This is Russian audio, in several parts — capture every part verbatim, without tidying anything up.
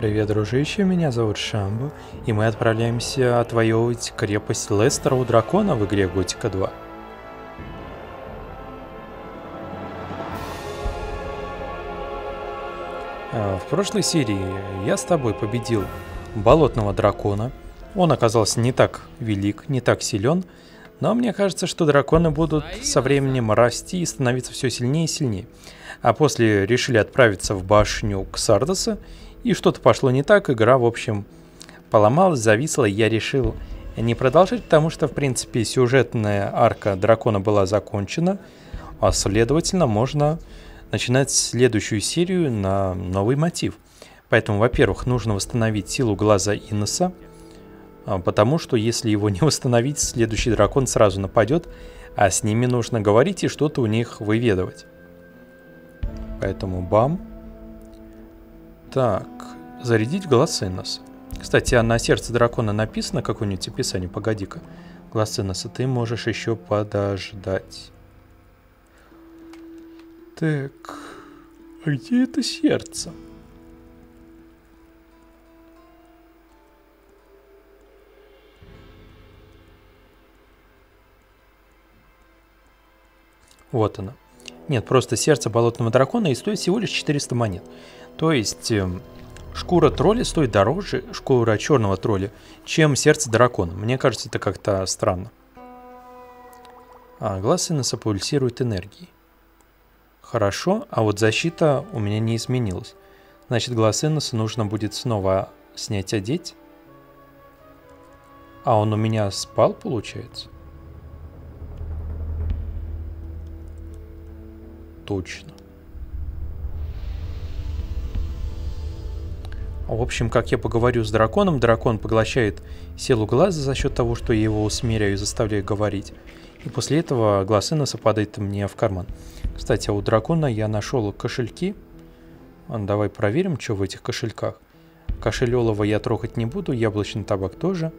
Привет, дружище, меня зовут Шамбо, и мы отправляемся отвоевывать крепость Лестера у дракона в игре Готика два. В прошлой серии я с тобой победил болотного дракона. Он оказался не так велик, не так силен, но мне кажется, что драконы будут со временем расти и становиться все сильнее и сильнее. А после решили отправиться в башню Ксардоса, и что-то пошло не так, игра, в общем, поломалась, зависла, и я решил не продолжать, потому что, в принципе, сюжетная арка дракона была закончена, а следовательно, можно начинать следующую серию на новый мотив. Поэтому, во-первых, нужно восстановить силу глаза Инноса, потому что если его не восстановить, следующий дракон сразу нападет, а с ними нужно говорить и что-то у них выведывать. Поэтому бам. Так, зарядить глаз Инноса. Кстати, а на сердце дракона написано какое-нибудь описание? Погоди-ка. Глаз Инноса, ты можешь еще подождать. Так, а где это сердце? Вот оно. Нет, просто сердце болотного дракона и стоит всего лишь четыреста монет. То есть э, шкура тролля стоит дороже, шкура черного тролля, чем сердце дракона. Мне кажется, это как-то странно. А глаз Инноса пульсирует энергией. Хорошо, а вот защита у меня не изменилась. Значит, глаз Инноса нужно будет снова снять, одеть. А он у меня спал, получается? Точно. В общем, как я поговорю с драконом, дракон поглощает силу глаза за счет того, что я его усмиряю и заставляю говорить. И после этого глаз Инноса падает мне в карман. Кстати, а у дракона я нашел кошельки. Давай проверим, что в этих кошельках. Кошель олова я трогать не буду, яблочный табак тоже.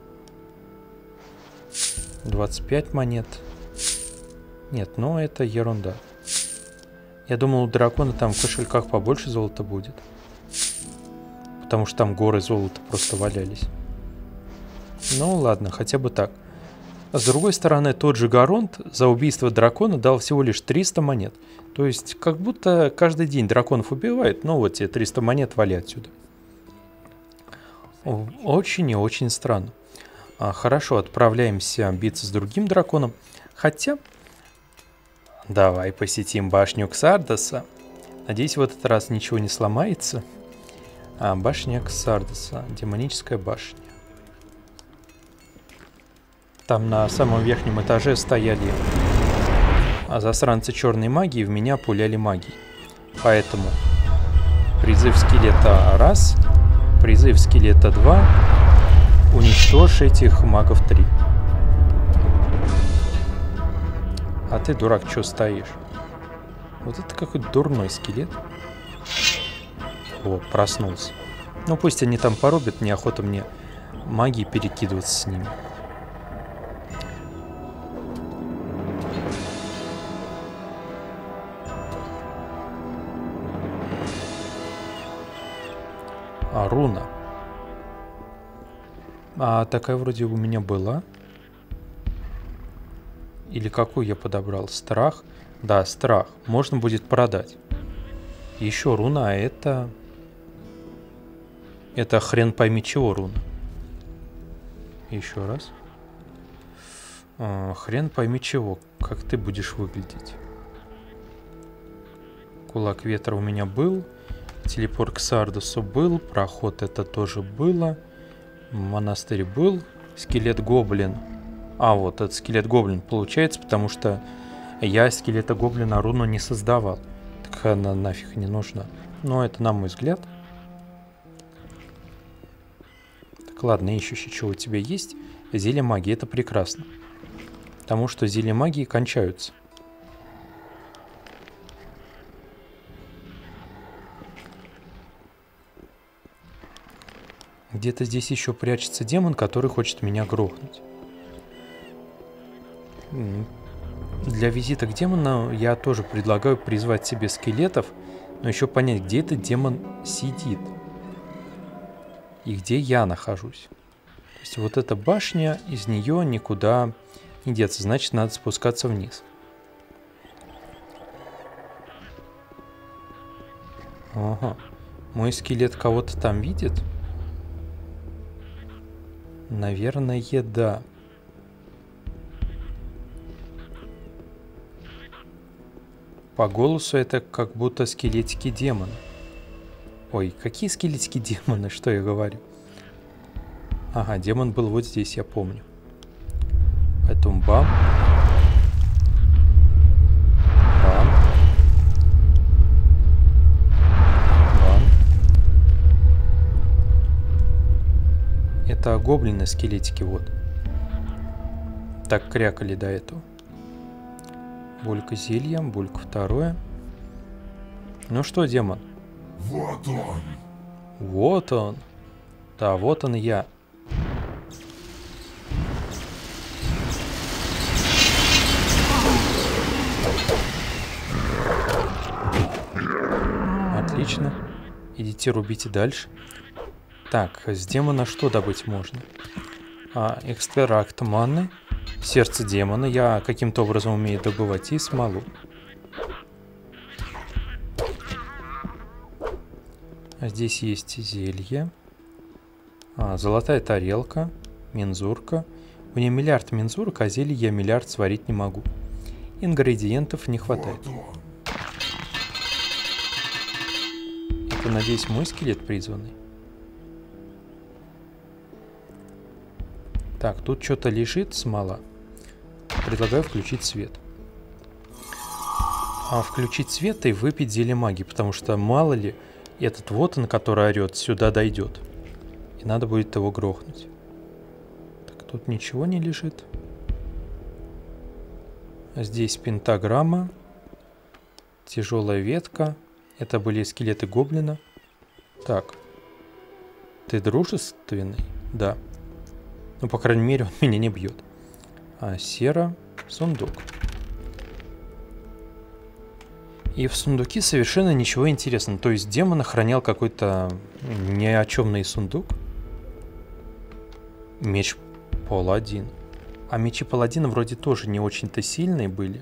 двадцать пять монет. Нет, ну это ерунда. Я думал, у дракона там в кошельках побольше золота будет. Потому что там горы золота просто валялись. Ну ладно, хотя бы так. А с другой стороны, тот же Гаронт за убийство дракона дал всего лишь триста монет. То есть, как будто каждый день драконов убивает, ну вот тебе триста монет, вали отсюда. Очень и очень странно. А, хорошо, отправляемся биться с другим драконом. Хотя... Давай посетим башню Ксардоса. Надеюсь, в этот раз ничего не сломается. А, башня Ксардоса. Демоническая башня. Там на самом верхнем этаже стояли засранцы черной магии, в меня пуляли магией. Поэтому призыв скелета раз, призыв скелета два, уничтожь этих магов три. А ты, дурак, что стоишь? Вот это какой-то дурной скелет. О, проснулся. Ну пусть они там порубят, неохота мне магии перекидываться с ними. А, руна. А такая вроде у меня была. Или какую я подобрал? Страх? Да, страх. Можно будет продать. Еще руна, а это... Это хрен пойми чего руна. Еще раз. А, хрен пойми чего. Как ты будешь выглядеть? Кулак ветра у меня был. Телепорт к Сардосу был. Проход это тоже было. Монастырь был. Скелет гоблин. А, вот этот скелет гоблин получается, потому что я скелета гоблина руну не создавал. Так она нафиг не нужна. Но это на мой взгляд. Так, ладно, ищущий, что у тебя есть. Зелье магии, это прекрасно. Потому что зелья магии кончаются. Где-то здесь еще прячется демон, который хочет меня грохнуть. Для визита к демону я тоже предлагаю призвать себе скелетов, но еще понять, где этот демон сидит. и где я нахожусь. То есть вот эта башня, из нее никуда не деться, значит, надо спускаться вниз. Ага, мой скелет кого-то там видит? Наверное, да. По голосу это как будто скелетики демона. Ой, какие скелетики демоны, что я говорю? Ага, демон был вот здесь, я помню. Поэтому бам. Бам. Бам. Это гоблины скелетики, вот. Так крякали до этого. Булька зелья, булька второе. Ну что, демон? Вот он. Вот он. Да, вот он я. Отлично. Идите рубите дальше. Так, с демона что добыть можно? А, экстракт маны. Сердце демона. Я каким-то образом умею добывать и смолу. А здесь есть зелье. А, золотая тарелка. Мензурка. У нее миллиард мензурок, а зелье я миллиард сварить не могу. Ингредиентов не хватает. Это, надеюсь, мой скелет призванный. Так, тут что-то лежит, смола. Предлагаю включить свет. А включить свет и выпить зелье магии, потому что мало ли этот вот он, который орет, сюда дойдет. И надо будет его грохнуть. Так, тут ничего не лежит. Здесь пентаграмма. Тяжелая ветка. Это были скелеты гоблина. Так. Ты дружественный? Да. Ну, по крайней мере, он меня не бьет. А, сера. Сундук. И в сундуке совершенно ничего интересного. То есть демон охранял какой-то ни о чемный сундук. Меч паладин. А мечи паладина вроде тоже не очень-то сильные были.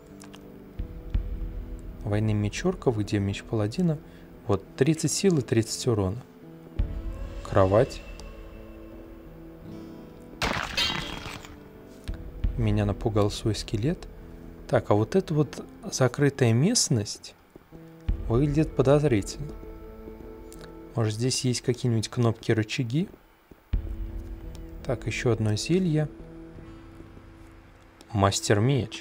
Военный мечорка, где меч паладина? Вот, тридцать силы, тридцать урона. Кровать. Меня напугал свой скелет. Так, а вот эта вот закрытая местность выглядит подозрительно. Может, здесь есть какие-нибудь кнопки, рычаги? Так, еще одно зелье. Мастер-меч.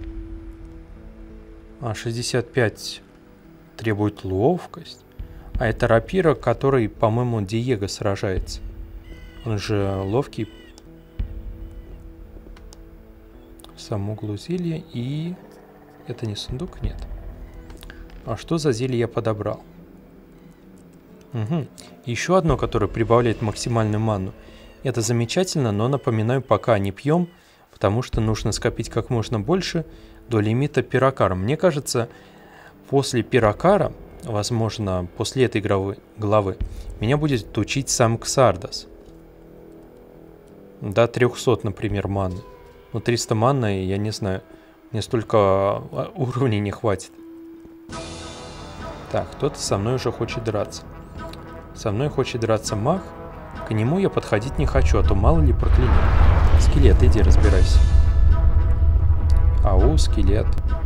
А, шестьдесят пять требует ловкость. А это рапира, который, по-моему, Диего сражается. Он же ловкий. Сам углу зелья. И... это не сундук? Нет. А что за зелье я подобрал? Угу. Еще одно, которое прибавляет максимальную ману. Это замечательно, но напоминаю, пока не пьем, потому что нужно скопить как можно больше до лимита пирокара. Мне кажется, после пирокара, возможно, после этой главы, главы, меня будет учить сам Ксардас. До трехсот, например, маны. Ну, триста маны, я не знаю, мне столько уровней не хватит. Так, кто-то со мной уже хочет драться. Со мной хочет драться маг. К нему я подходить не хочу, а то мало ли проклянет. Скелет, иди разбирайся. Ау, скелет.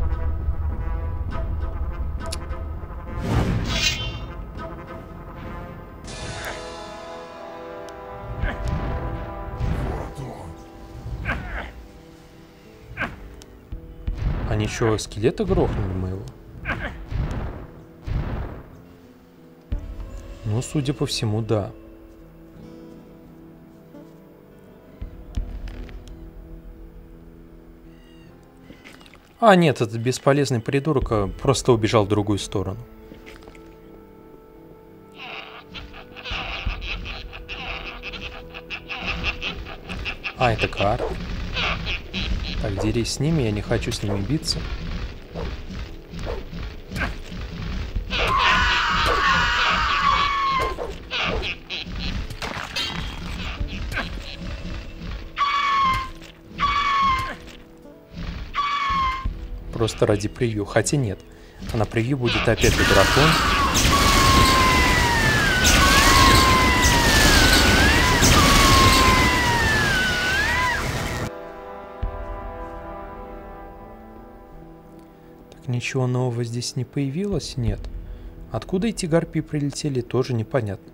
Они что, скелета грохнули моего? Ну, судя по всему, да. А, нет, этот бесполезный придурок просто убежал в другую сторону. А, это карта. Так, дерись с ними, я не хочу с ними биться. просто ради превью. Хотя нет, а на превью будет опять же дракон. Так, ничего нового здесь не появилось? Нет. Откуда эти гарпии прилетели, тоже непонятно.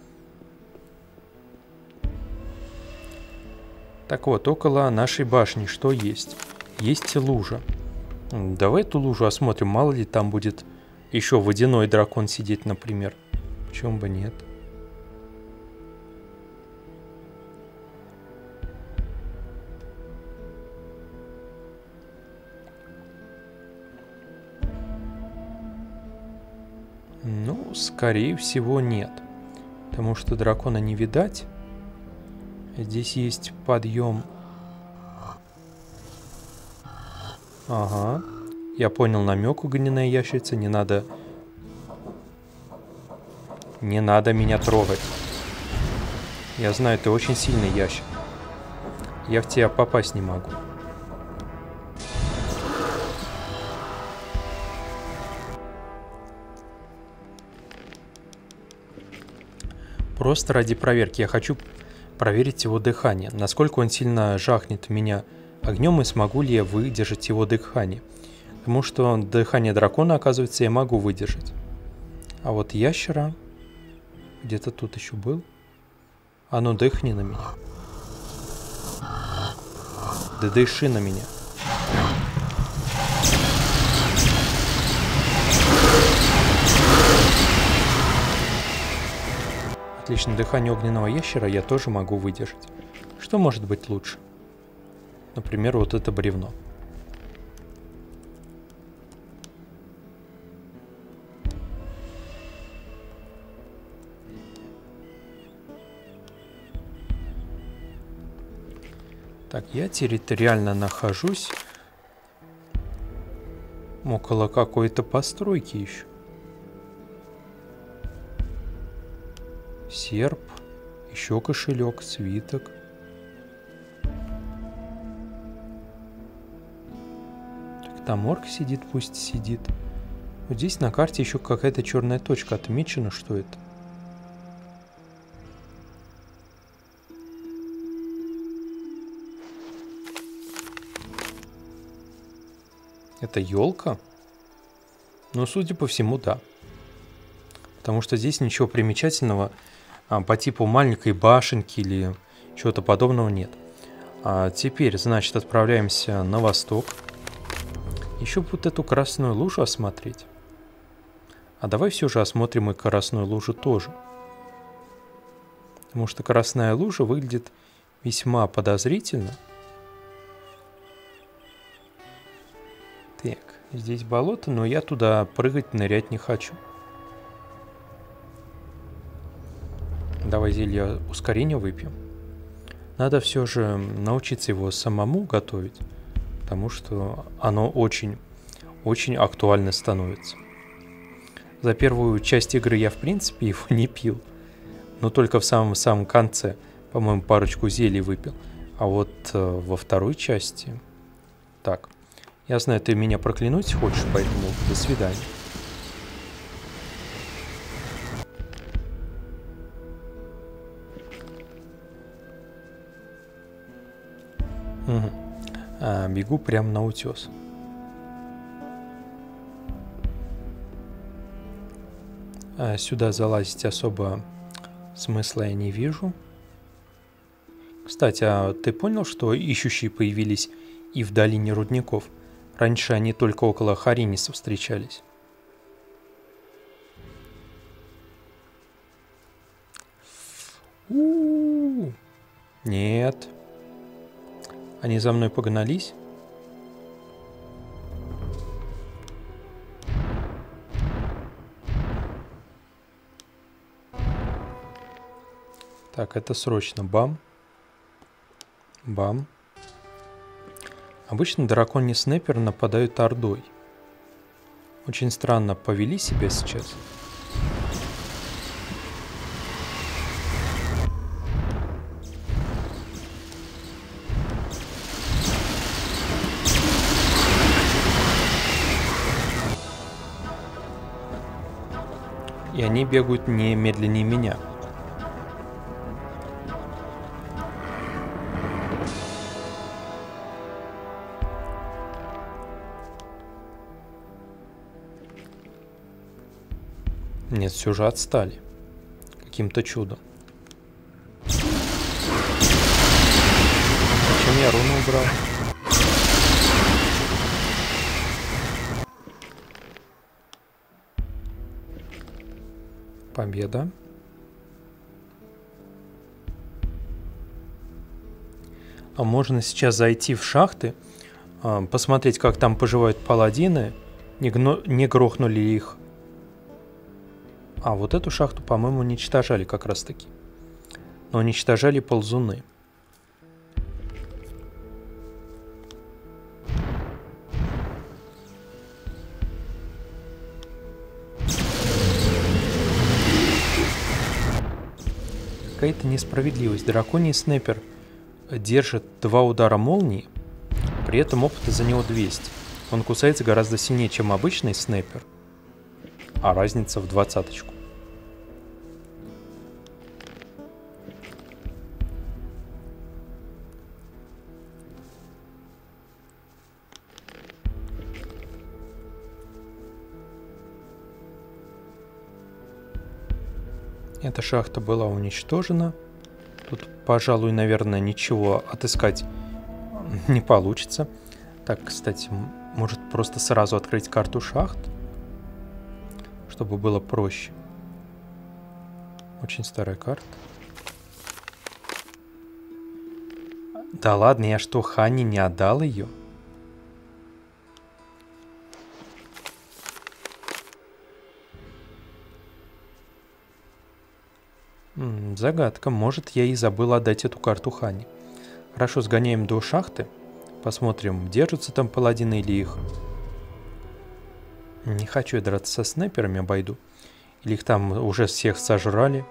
Так вот, около нашей башни что есть? Есть лужа. Давай эту лужу осмотрим, мало ли там будет еще водяной дракон сидеть, например. Почему бы нет? Ну, скорее всего, нет. Потому что дракона не видать. Здесь есть подъем. Ага. Я понял намек, огненная ящерица. Не надо... Не надо меня трогать. Я знаю, ты очень сильный ящер. Я в тебя попасть не могу. Просто ради проверки. Я хочу проверить его дыхание. Насколько он сильно жахнет меня огнем и смогу ли я выдержать его дыхание. Потому что дыхание дракона, оказывается, я могу выдержать. А вот ящера... Где-то тут еще был. А ну дыхни на меня. Да дыши на меня. Отлично, дыхание огненного ящера я тоже могу выдержать. Что может быть лучше? Например, вот это бревно. Так, я территориально нахожусь около какой-то постройки еще. Серп, еще кошелек, свиток. Так, там орк сидит, пусть сидит. Вот здесь на карте еще какая-то черная точка отмечена, что это? Это елка? Ну, судя по всему, да. Потому что здесь ничего примечательного а, по типу маленькой башенки или чего-то подобного нет. А теперь, значит, отправляемся на восток. Еще вот эту красную лужу осмотреть. А давай все же осмотрим и красную лужу тоже. Потому что красная лужа выглядит весьма подозрительно. Так, здесь болото, но я туда прыгать, нырять не хочу. Давай зелье ускорения выпьем. Надо все же научиться его самому готовить, потому что оно очень, очень актуально становится. За первую часть игры я, в принципе, его не пил, но только в самом-самом конце, по-моему, парочку зелий выпил. А вот э, во второй части... Так, я знаю, ты меня проклянуть хочешь, поэтому до свидания. Угу. А, бегу прямо на утес. А, сюда залазить особо смысла я не вижу. Кстати, а ты понял, что ищущие появились и в долине рудников? Раньше они только около Харинисов встречались. У-у-у. Нет. Они за мной погнались. Так, это срочно. Бам. Бам. Обычно драконий снайпер нападают ордой. Очень странно повели себя сейчас. И они бегают не медленнее меня. Нет, все же отстали. Каким-то чудом. Зачем я руну убрал? Победа. А можно сейчас зайти в шахты, посмотреть, как там поживают паладины, не, гно... не грохнули ли их. А, вот эту шахту, по-моему, уничтожали как раз-таки. Но уничтожали ползуны. Какая-то несправедливость. Драконий снайпер держит два удара молнии, при этом опыта за него двести. Он кусается гораздо сильнее, чем обычный снайпер. А разница в двадцаточку. Эта шахта была уничтожена. Тут, пожалуй, наверное, ничего отыскать не получится. Так, кстати, может просто сразу открыть карту шахт, чтобы было проще. Очень старая карта. Да ладно, я что, Ханне не отдал ее? М-м, загадка. Может, я и забыл отдать эту карту Ханне. Хорошо, сгоняем до шахты. Посмотрим, держатся там паладины или их. Не хочу я драться со снайперами, обойду. Или их там уже всех сожрали.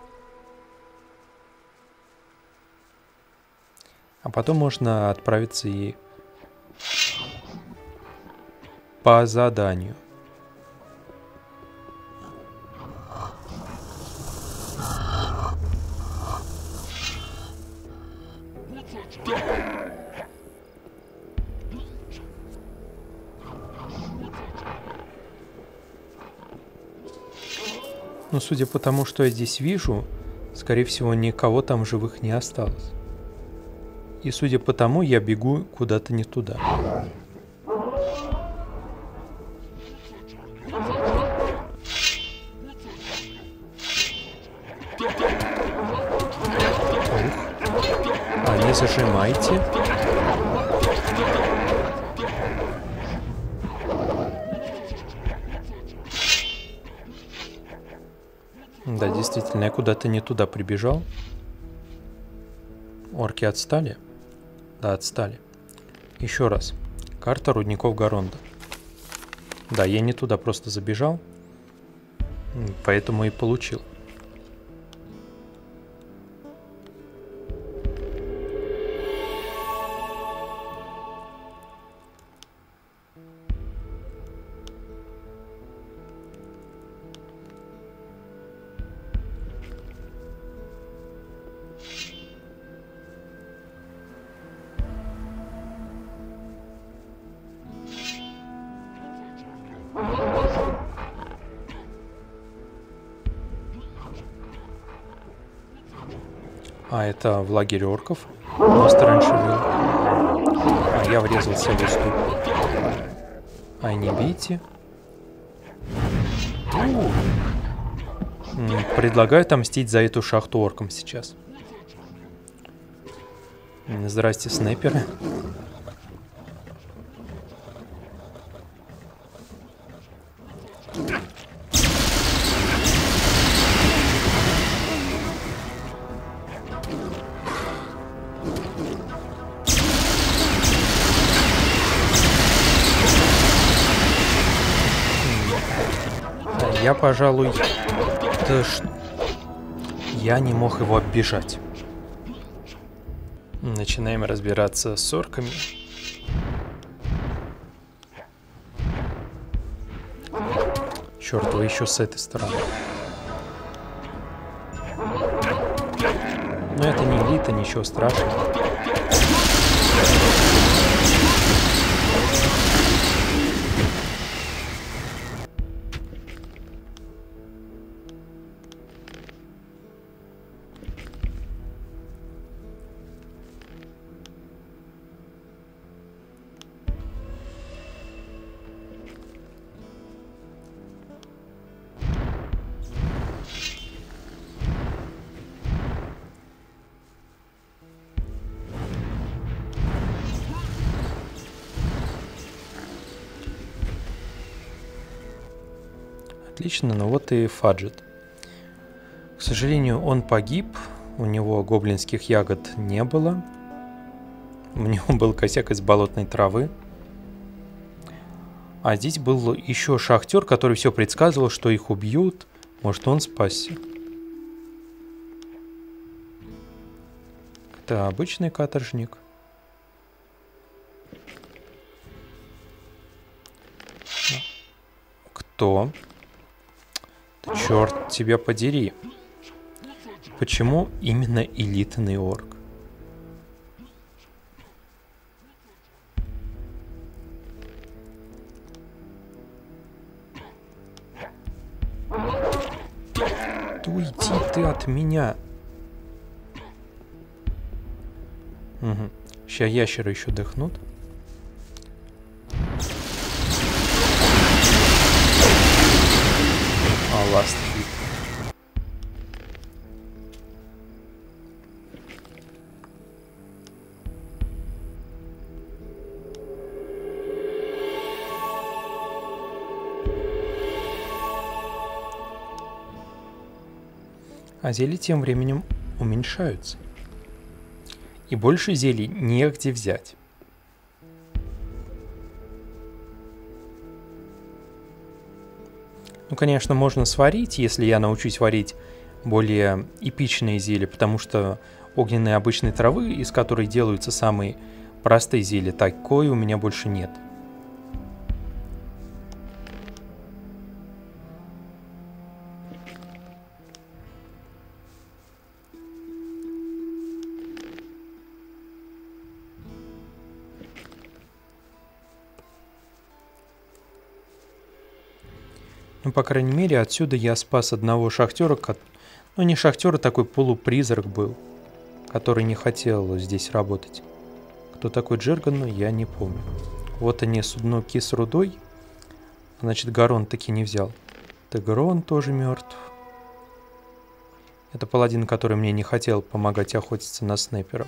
А потом можно отправиться и по заданию. Но судя по тому, что я здесь вижу, скорее всего, никого там живых не осталось. И судя по тому, я бегу куда-то не туда. А не зажимайте. Да, действительно, я куда-то не туда прибежал. Орки отстали? Да, отстали. Еще раз. Карта рудников Гаронда. Да, я не туда просто забежал. Поэтому и получил. А, это в лагере орков. Мост раньше был. А, я врезался в уступ. Ай, не бейте. Предлагаю отомстить за эту шахту оркам сейчас. Здрасте, снайперы. Я, пожалуй, да ш... я не мог его оббежать. Начинаем разбираться с орками. Черт, вы еще с этой стороны. Но это не элита, ничего страшного. Отлично, ну вот и Фаджет. К сожалению, он погиб, у него гоблинских ягод не было. У него был косяк из болотной травы. А здесь был еще шахтер, который все предсказывал, что их убьют. Может, он спасся. Это обычный каторжник. Кто? Черт тебя подери. Почему именно элитный орк? Уйди ты от меня. Угу. Сейчас ящеры еще дыхнут. А, ласт хит. А зелья тем временем уменьшаются. И больше зелий негде взять. Ну, конечно, можно сварить, если я научусь варить более эпичные зелья, потому что огненной обычной травы, из которой делаются самые простые зелья, такой у меня больше нет. Ну, по крайней мере, отсюда я спас одного шахтера, ну, не шахтер, а такой полупризрак был, который не хотел здесь работать. Кто такой Джерган, я не помню. Вот они, сундуки с рудой. Значит, Гарон таки не взял. Тегрон тоже мертв. Это паладин, который мне не хотел помогать охотиться на снайперов.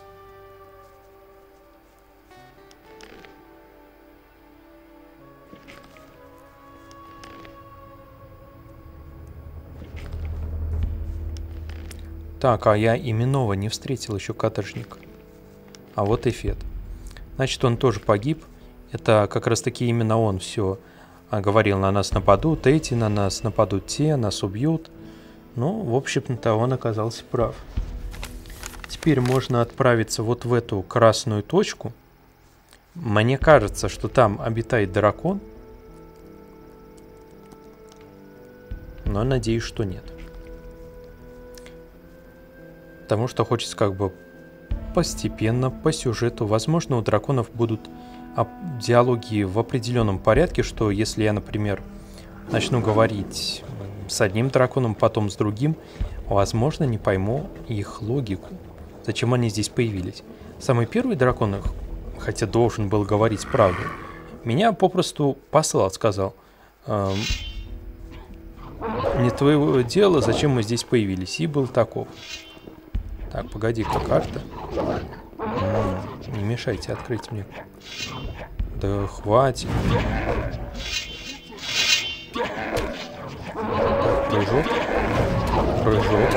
Так, а я именного не встретил еще каторжника. А вот и Фет. Значит, он тоже погиб. Это как раз таки именно он все говорил: на нас нападут эти, на нас нападут те, нас убьют. Ну, в общем-то, он оказался прав. Теперь можно отправиться вот в эту красную точку. Мне кажется, что там обитает дракон. Но надеюсь, что нет. Потому что хочется как бы постепенно, по сюжету. Возможно, у драконов будут диалоги в определенном порядке, что если я, например, начну говорить с одним драконом, потом с другим, возможно, не пойму их логику. Зачем они здесь появились? Самый первый дракон, хотя должен был говорить правду, меня попросту послал, сказал: эм, не твоего дела, зачем мы здесь появились, и был таков. Так, погоди-ка, карта. М-м, не мешайте открыть мне. Да хватит. Так, прыжок. Прыжок.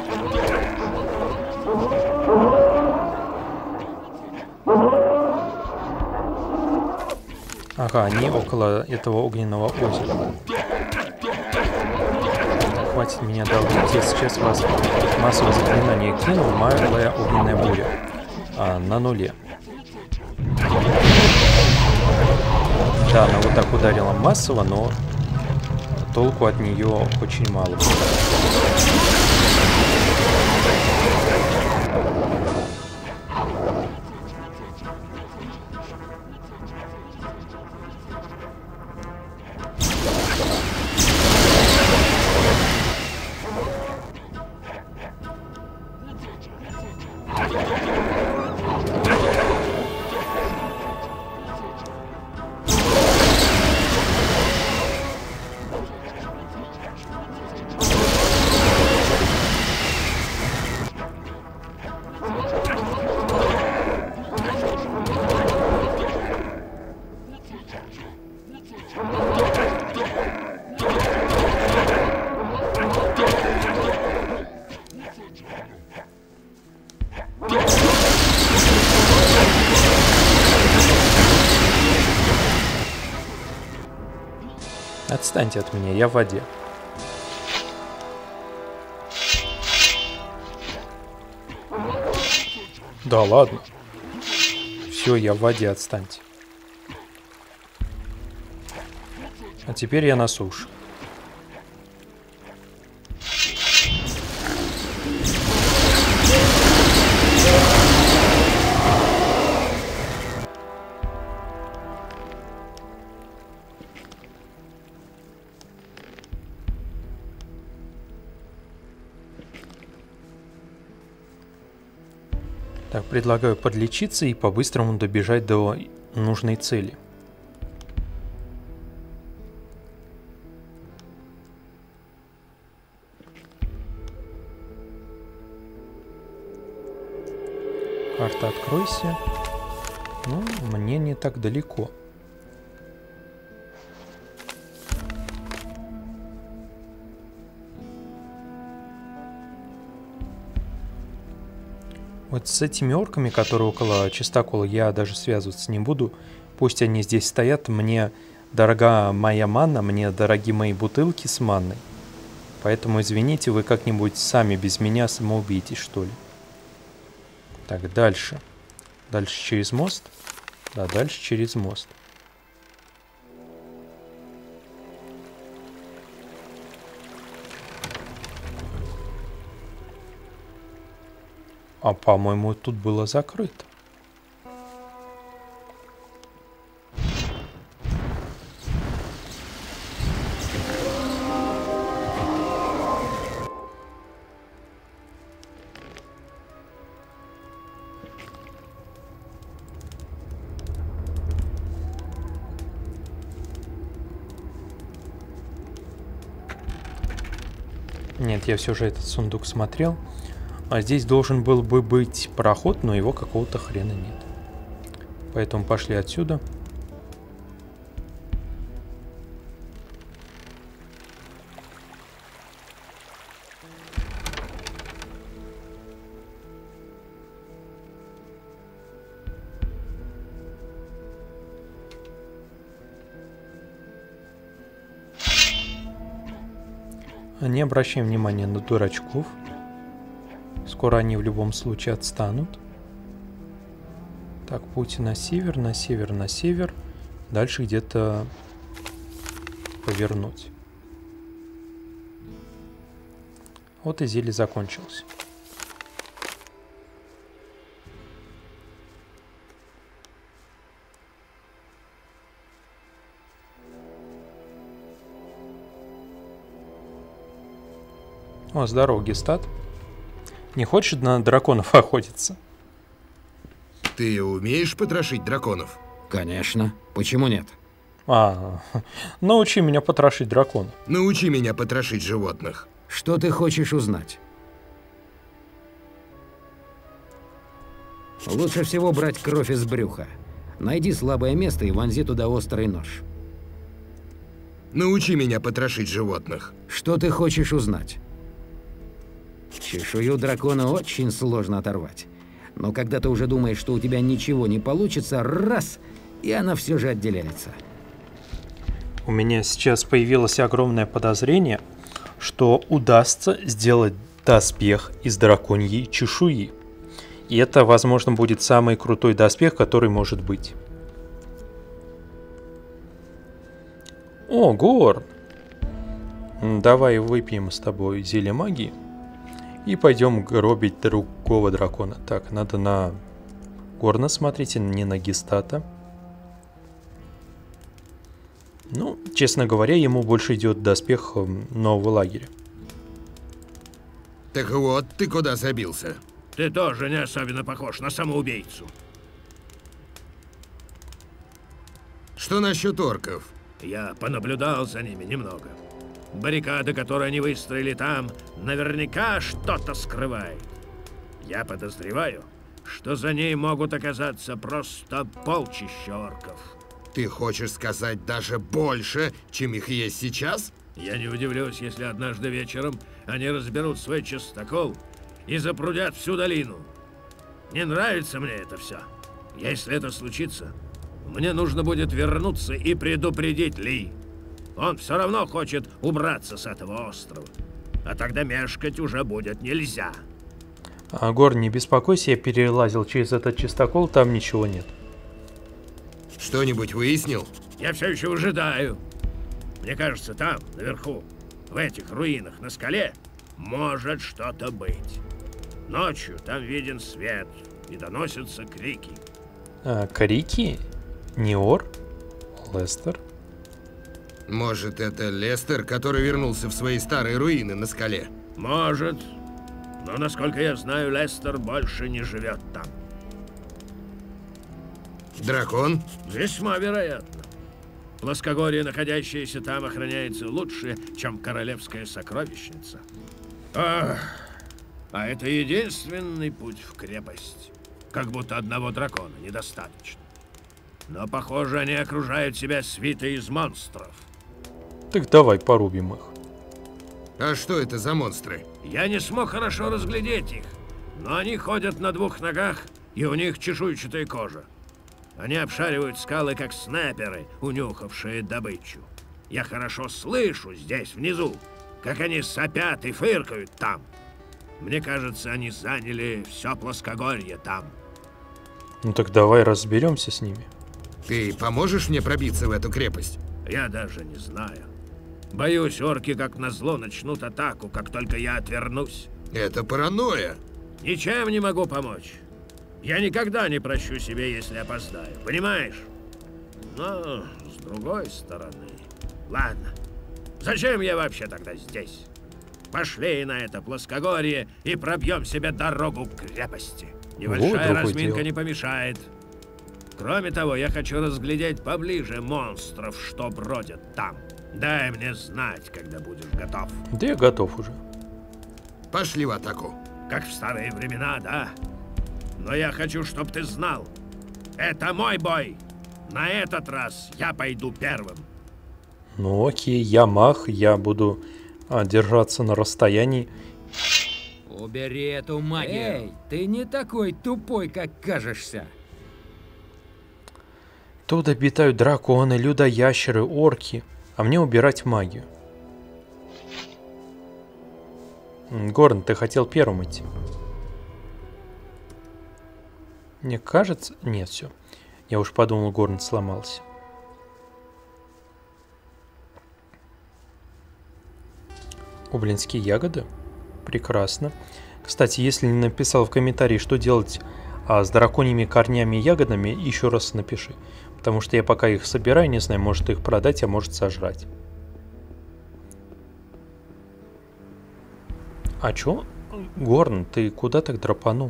Ага, они около этого огненного озера. Хватит меня долбить, я сейчас вас массовое заклинание кинул, малая огненная буря. А, на нуле. Да, она вот так ударила массово, но толку от нее очень мало. Отстаньте от меня, я в воде. Да ладно. Все, я в воде, отстаньте. А теперь я на суше. Так, предлагаю подлечиться и по-быстрому добежать до нужной цели. Карта, откройся. Ну, мне не так далеко. Вот с этими орками, которые около чистокола, я даже связываться не буду. Пусть они здесь стоят. Мне дорога моя манна, мне дороги мои бутылки с манной. Поэтому, извините, вы как-нибудь сами без меня самоубейтесь, что ли. Так, дальше. Дальше через мост. Да, дальше через мост. А, по-моему, тут было закрыто. Нет, я все же этот сундук смотрел. А здесь должен был бы быть проход, но его какого-то хрена нет. Поэтому пошли отсюда. Не обращаем внимания на дурачков. Скоро они в любом случае отстанут. Так, путь на север, на север, на север. Дальше где-то повернуть. Вот и зелье закончилось. О, здорово, Гестат. Не хочешь на драконов охотиться? Ты умеешь потрошить драконов? Конечно. Почему нет? А, научи меня потрошить дракона. Научи меня потрошить животных. Что ты хочешь узнать? Лучше всего брать кровь из брюха. Найди слабое место и вонзи туда острый нож. Научи меня потрошить животных. Что ты хочешь узнать? Чешую дракона очень сложно оторвать. Но когда ты уже думаешь, что у тебя ничего не получится, раз, и она все же отделяется. У меня сейчас появилось огромное подозрение, что удастся сделать доспех из драконьей чешуи. И это, возможно, будет самый крутой доспех, который может быть. О, Горн! Давай выпьем с тобой зелье магии. И пойдем гробить другого дракона. Так, надо на Горна смотреть, не на Гестата. Ну, честно говоря, ему больше идет доспех нового лагеря. Так вот, ты куда забился? Ты тоже не особенно похож на самоубийцу. Что насчет орков? Я понаблюдал за ними немного. Баррикады, которые они выстроили там, наверняка что-то скрывает. Я подозреваю, что за ней могут оказаться просто полчища орков. Ты хочешь сказать даже больше, чем их есть сейчас? Я не удивлюсь, если однажды вечером они разберут свой частокол и запрудят всю долину. Не нравится мне это все. Если это случится, мне нужно будет вернуться и предупредить Ли. Он все равно хочет убраться с этого острова. А тогда мешкать уже будет нельзя. А, Горн, не беспокойся, я перелазил через этот чистокол, там ничего нет. Что-нибудь выяснил? Я все еще выжидаю. Мне кажется, там, наверху, в этих руинах на скале, может что-то быть. Ночью там виден свет и доносятся крики. А, крики? Не Ор? Лестер? Может, это Лестер, который вернулся в свои старые руины на скале? Может. Но, насколько я знаю, Лестер больше не живет там. Дракон? Весьма вероятно. Плоскогорье, находящееся там, охраняется лучше, чем королевская сокровищница. Ах, а это единственный путь в крепость. Как будто одного дракона недостаточно. Но, похоже, они окружают себя свитой из монстров. Так давай порубим их. А что это за монстры? Я не смог хорошо разглядеть их, но они ходят на двух ногах, и у них чешуйчатая кожа. Они обшаривают скалы, как снайперы, унюхавшие добычу. Я хорошо слышу здесь, внизу, как они сопят и фыркают там. Мне кажется, они заняли все плоскогорье там. Ну так давай разберемся с ними. Ты поможешь мне пробиться в эту крепость? Я даже не знаю. Боюсь, орки, как назло, начнут атаку, как только я отвернусь. Это паранойя. Ничем не могу помочь. Я никогда не прощу себе, если опоздаю, понимаешь? Но, с другой стороны... Ладно, зачем я вообще тогда здесь? Пошли на это плоскогорье и пробьем себе дорогу к крепости. Небольшая Вот разминка дело. не помешает. Кроме того, я хочу разглядеть поближе монстров, что бродят там. Дай мне знать, когда будешь готов. Да я готов уже. Пошли в атаку. Как в старые времена, да? Но я хочу, чтобы ты знал. Это мой бой. На этот раз я пойду первым. Ну окей, я мах, я буду а, держаться на расстоянии. Убери эту магию. Эй, ты не такой тупой, как кажешься. Тут обитают драконы, людоящеры, орки. А мне убирать магию. Горн, ты хотел первым идти. Мне кажется... Нет, все. Я уж подумал, Горн сломался. Гоблинские ягоды. Прекрасно. Кстати, если не написал в комментарии, что делать а, с драконьими корнями и ягодами, еще раз напиши. Потому что я пока их собираю, не знаю, может их продать, а может сожрать. А чё? Горн, ты куда так драпанул?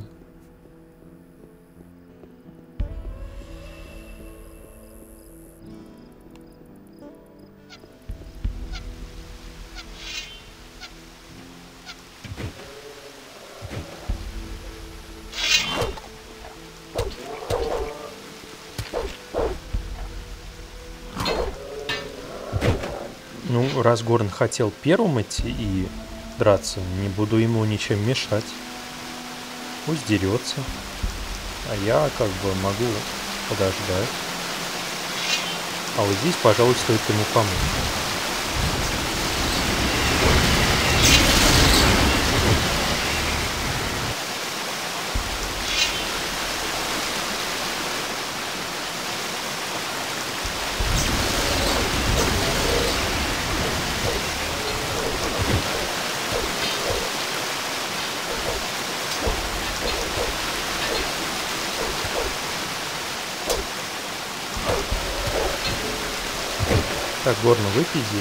Ну, раз Горн хотел первым идти и драться, не буду ему ничем мешать. Пусть дерется. А я как бы могу подождать. А вот здесь, пожалуй, стоит ему помочь. Так, Горн, выпей зелье.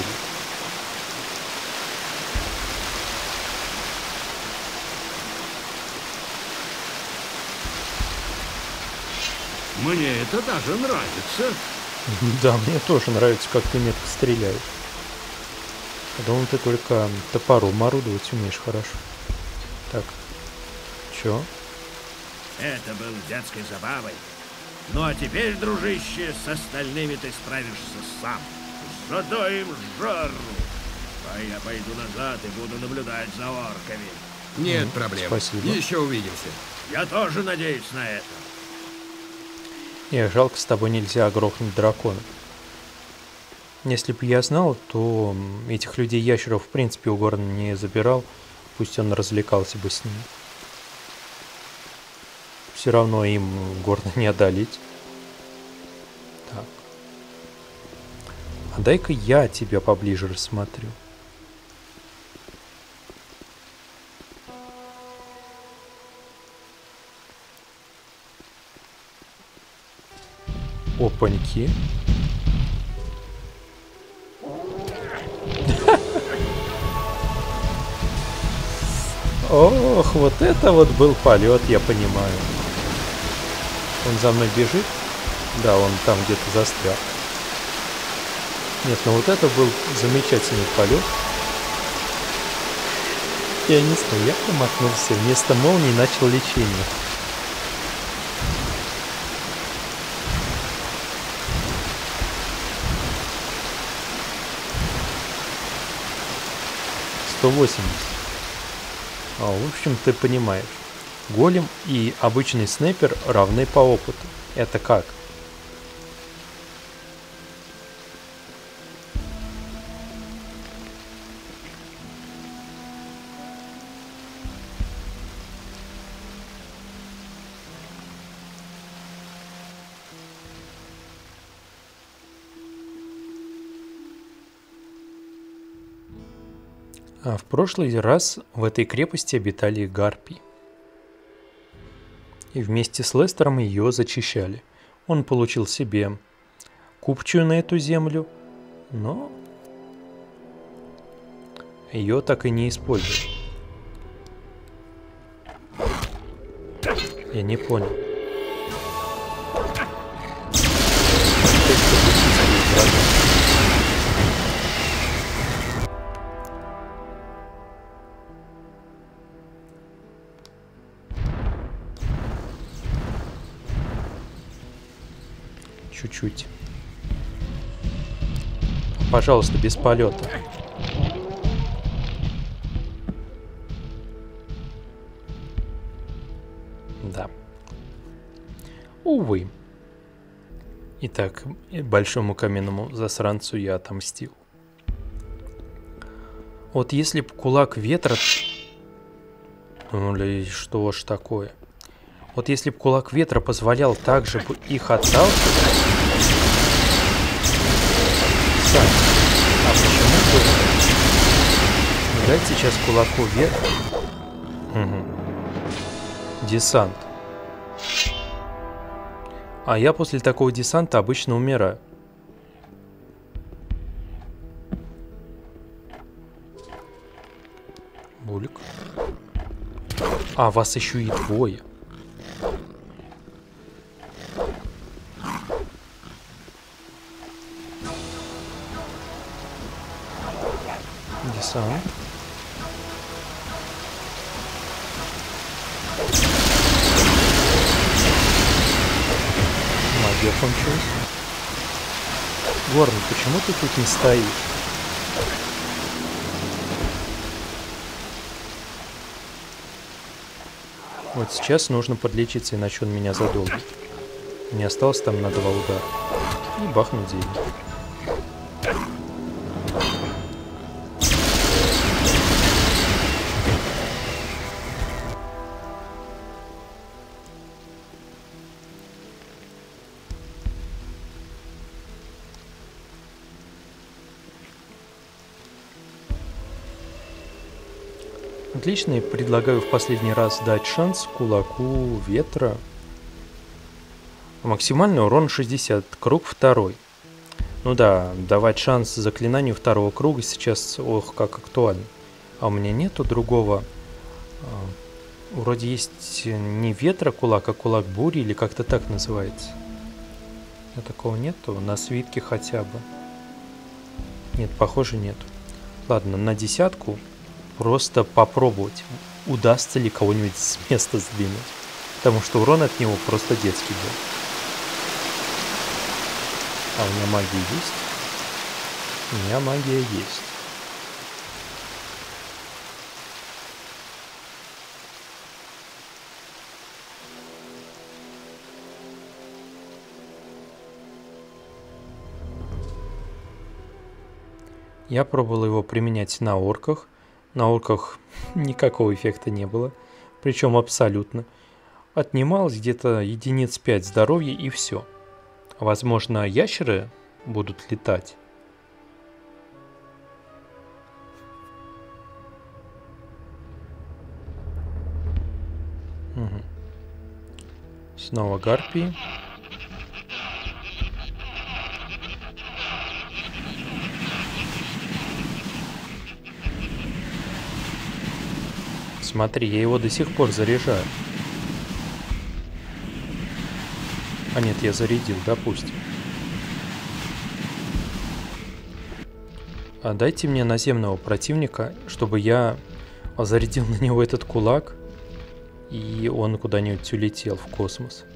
Мне это даже нравится. Да, мне тоже нравится, как ты метко стреляешь. Я думал, ты только топором орудовать умеешь хорошо. Так, чё? Это был детской забавой. Ну а теперь, дружище, с остальными ты справишься сам. Задай им жару. А я пойду назад и буду наблюдать за орками. Нет Mm, проблем. спасибо. Еще увидимся. Я тоже надеюсь на это. Не, жалко, с тобой нельзя грохнуть дракона. Если бы я знал, то этих людей-ящеров в принципе у Горна не забирал. Пусть он развлекался бы с ними. Все равно им Горна не одолеть. Так. А дай-ка я тебя поближе рассмотрю. Опаньки. Ох, вот это вот был полет, я понимаю. Он за мной бежит? Да, он там где-то застрял. Нет, ну вот это был замечательный полет. Я не знаю, я промахнулся. Вместо молнии начал лечение. сто восемьдесят. А, в общем, ты понимаешь. Голем и обычный снайпер равны по опыту. Это как? А в прошлый раз в этой крепости обитали гарпии. И вместе с Лестером ее зачищали. Он получил себе купчую на эту землю, но ее так и не использовал. Я не понял. Чуть-чуть. Пожалуйста, без полета. Да. Увы. Итак, большому каменному засранцу я отомстил. Вот если б кулак ветра... Ну или что ж такое? Вот если бы кулак ветра позволял также бы их отталкивать... Так, а почему бы... Дать сейчас кулаку ветра... Угу. Десант. А я после такого десанта обычно умираю. Булик. А, вас еще и двое. Десант. Магия кончилась. Горн, почему ты тут не стоишь? Вот сейчас нужно подлечиться, иначе он меня задолбит. Мне осталось там на два удара. И бахнуть деньги. Отлично, и предлагаю в последний раз дать шанс кулаку ветра. Максимальный урон шестьдесят, круг второй. Ну да, давать шанс заклинанию второго круга сейчас, ох, как актуально. А у меня нету другого. Вроде есть не ветра кулак, а кулак бури, или как-то так называется. Такого нету. На свитке хотя бы. Нет, похоже, нету. Ладно, на десятку просто попробовать, удастся ли кого-нибудь с места сдвинуть. Потому что урон от него просто детский был. А у меня магия есть? У меня магия есть. Я пробовал его применять на орках. На орках никакого эффекта не было. Причем абсолютно. Отнималось где-то единиц пять здоровья и все. Возможно, ящеры будут летать. Угу. Снова гарпии. Смотри, я его до сих пор заряжаю. А нет, я зарядил, допустим. А дайте мне наземного противника, чтобы я зарядил на него этот кулак, и он куда-нибудь улетел в космос.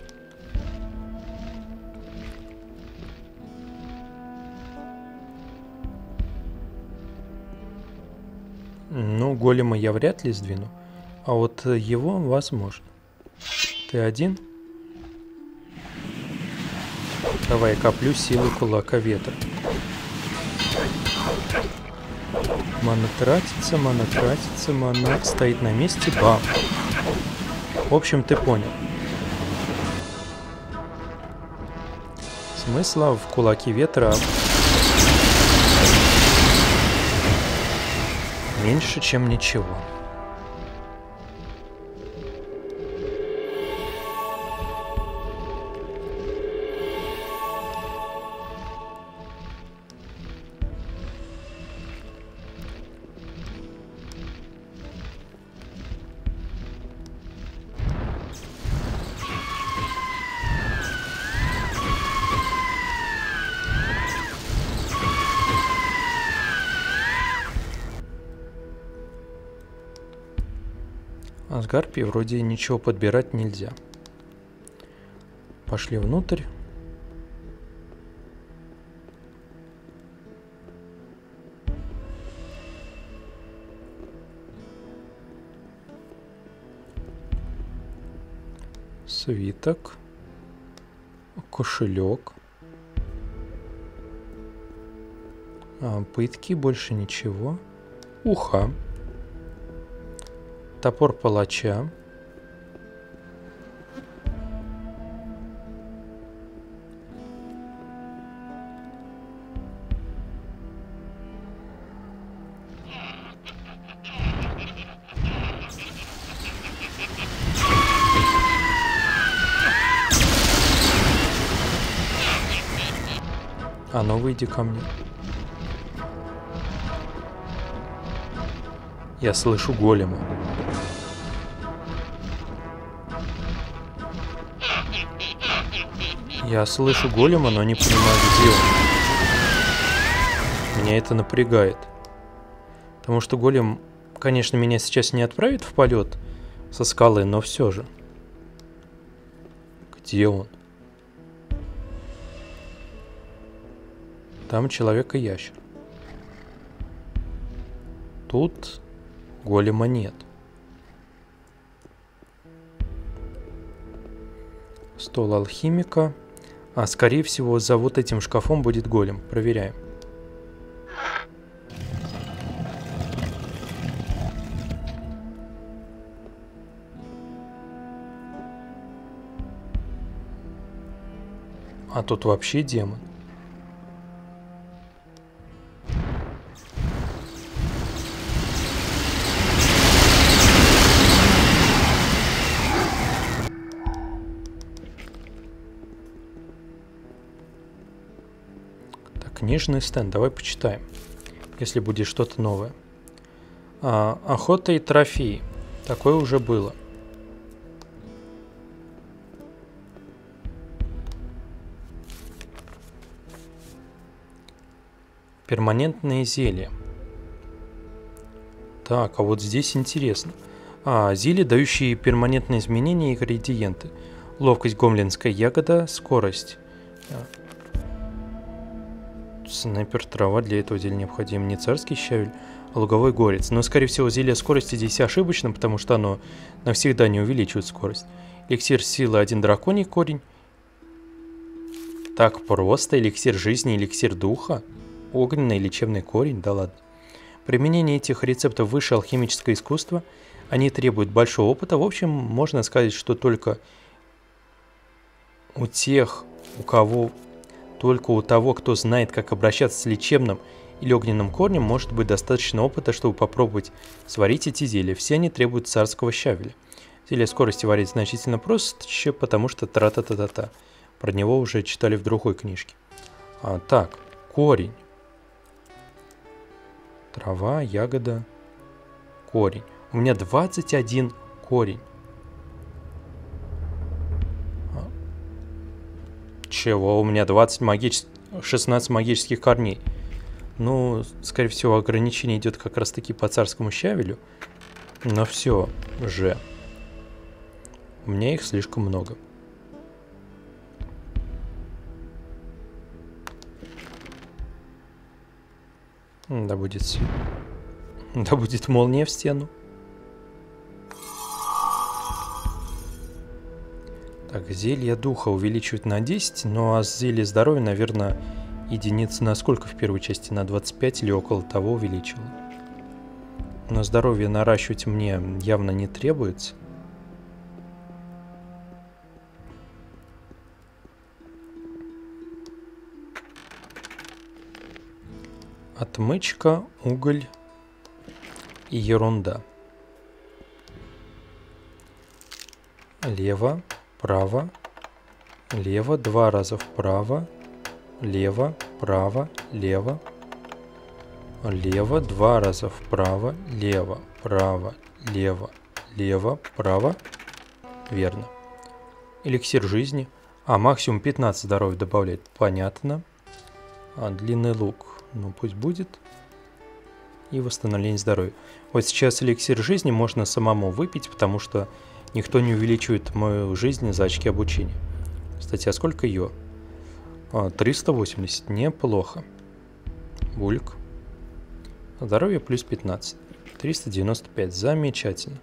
Ну, голема я вряд ли сдвину, а вот его возможно. Ты один? Давай, коплю силы кулака ветра. Мана тратится, мана тратится, мана стоит на месте, бам. В общем, ты понял. Смысла в кулаке ветра меньше, чем ничего. А с гарпии вроде ничего подбирать нельзя. Пошли внутрь. Свиток. Кошелек. А, пытки, больше ничего. Уха. Топор палача. А ну выйди ко мне. Я слышу голема. Я слышу голема, но не понимаю, где он. Меня это напрягает. Потому что голем, конечно, меня сейчас не отправит в полет со скалы, но все же. Где он? Там человек и ящер. Тут голема нет. Стол алхимика. А, скорее всего, за вот этим шкафом будет голем. Проверяем. А тут вообще демон. Книжный стенд. Давай почитаем, если будет что-то новое. А, охота и трофеи. Такое уже было. Перманентные зелья. Так, а вот здесь интересно. А, зелья, дающие перманентные изменения и ингредиенты. Ловкость, гомлинская ягода, скорость. Снайпер, трава, для этого зелья необходим не царский щавель, а луговой горец. Но, скорее всего, зелье скорости здесь ошибочно, потому что оно навсегда не увеличивает скорость. Эликсир силы, один драконий корень. Так просто. Эликсир жизни, эликсир духа. Огненный лечебный корень, да ладно. Применение этих рецептов высшее алхимическое искусство. Они требуют большого опыта. В общем, можно сказать, что только у тех, у кого... Только у того, кто знает, как обращаться с лечебным или огненным корнем, может быть достаточно опыта, чтобы попробовать сварить эти зелья. Все они требуют царского щавеля. Зелье скорости варить значительно проще, потому что тра-та-та-та-та. Про него уже читали в другой книжке. А, так, корень. Трава, ягода, корень. У меня двадцать один корень. Чего? У меня двадцать магических, шестнадцать магических корней. Ну, скорее всего, ограничение идет как раз таки по царскому щавелю. Но все же. У меня их слишком много. Да будет свет. Да будет молния в стену. Так, зелье духа увеличивают на десять, ну а зелье здоровья, наверное, единицы на сколько в первой части? На двадцать пять или около того увеличило. Но здоровье наращивать мне явно не требуется. Отмычка, уголь и ерунда. Лево. Право, лево, два раза вправо, лево, право, лево, лево, два раза вправо, лево, право, лево, лево, право, верно. Эликсир жизни, а максимум пятнадцать здоровья добавляет, понятно. А длинный лук, ну пусть будет. И восстановление здоровья. Вот сейчас эликсир жизни можно самому выпить, потому что никто не увеличивает мою жизнь за очки обучения. Кстати, а сколько ее? А, триста восемьдесят. Неплохо. Бульк. Здоровье плюс пятнадцать. триста девяносто пять. Замечательно.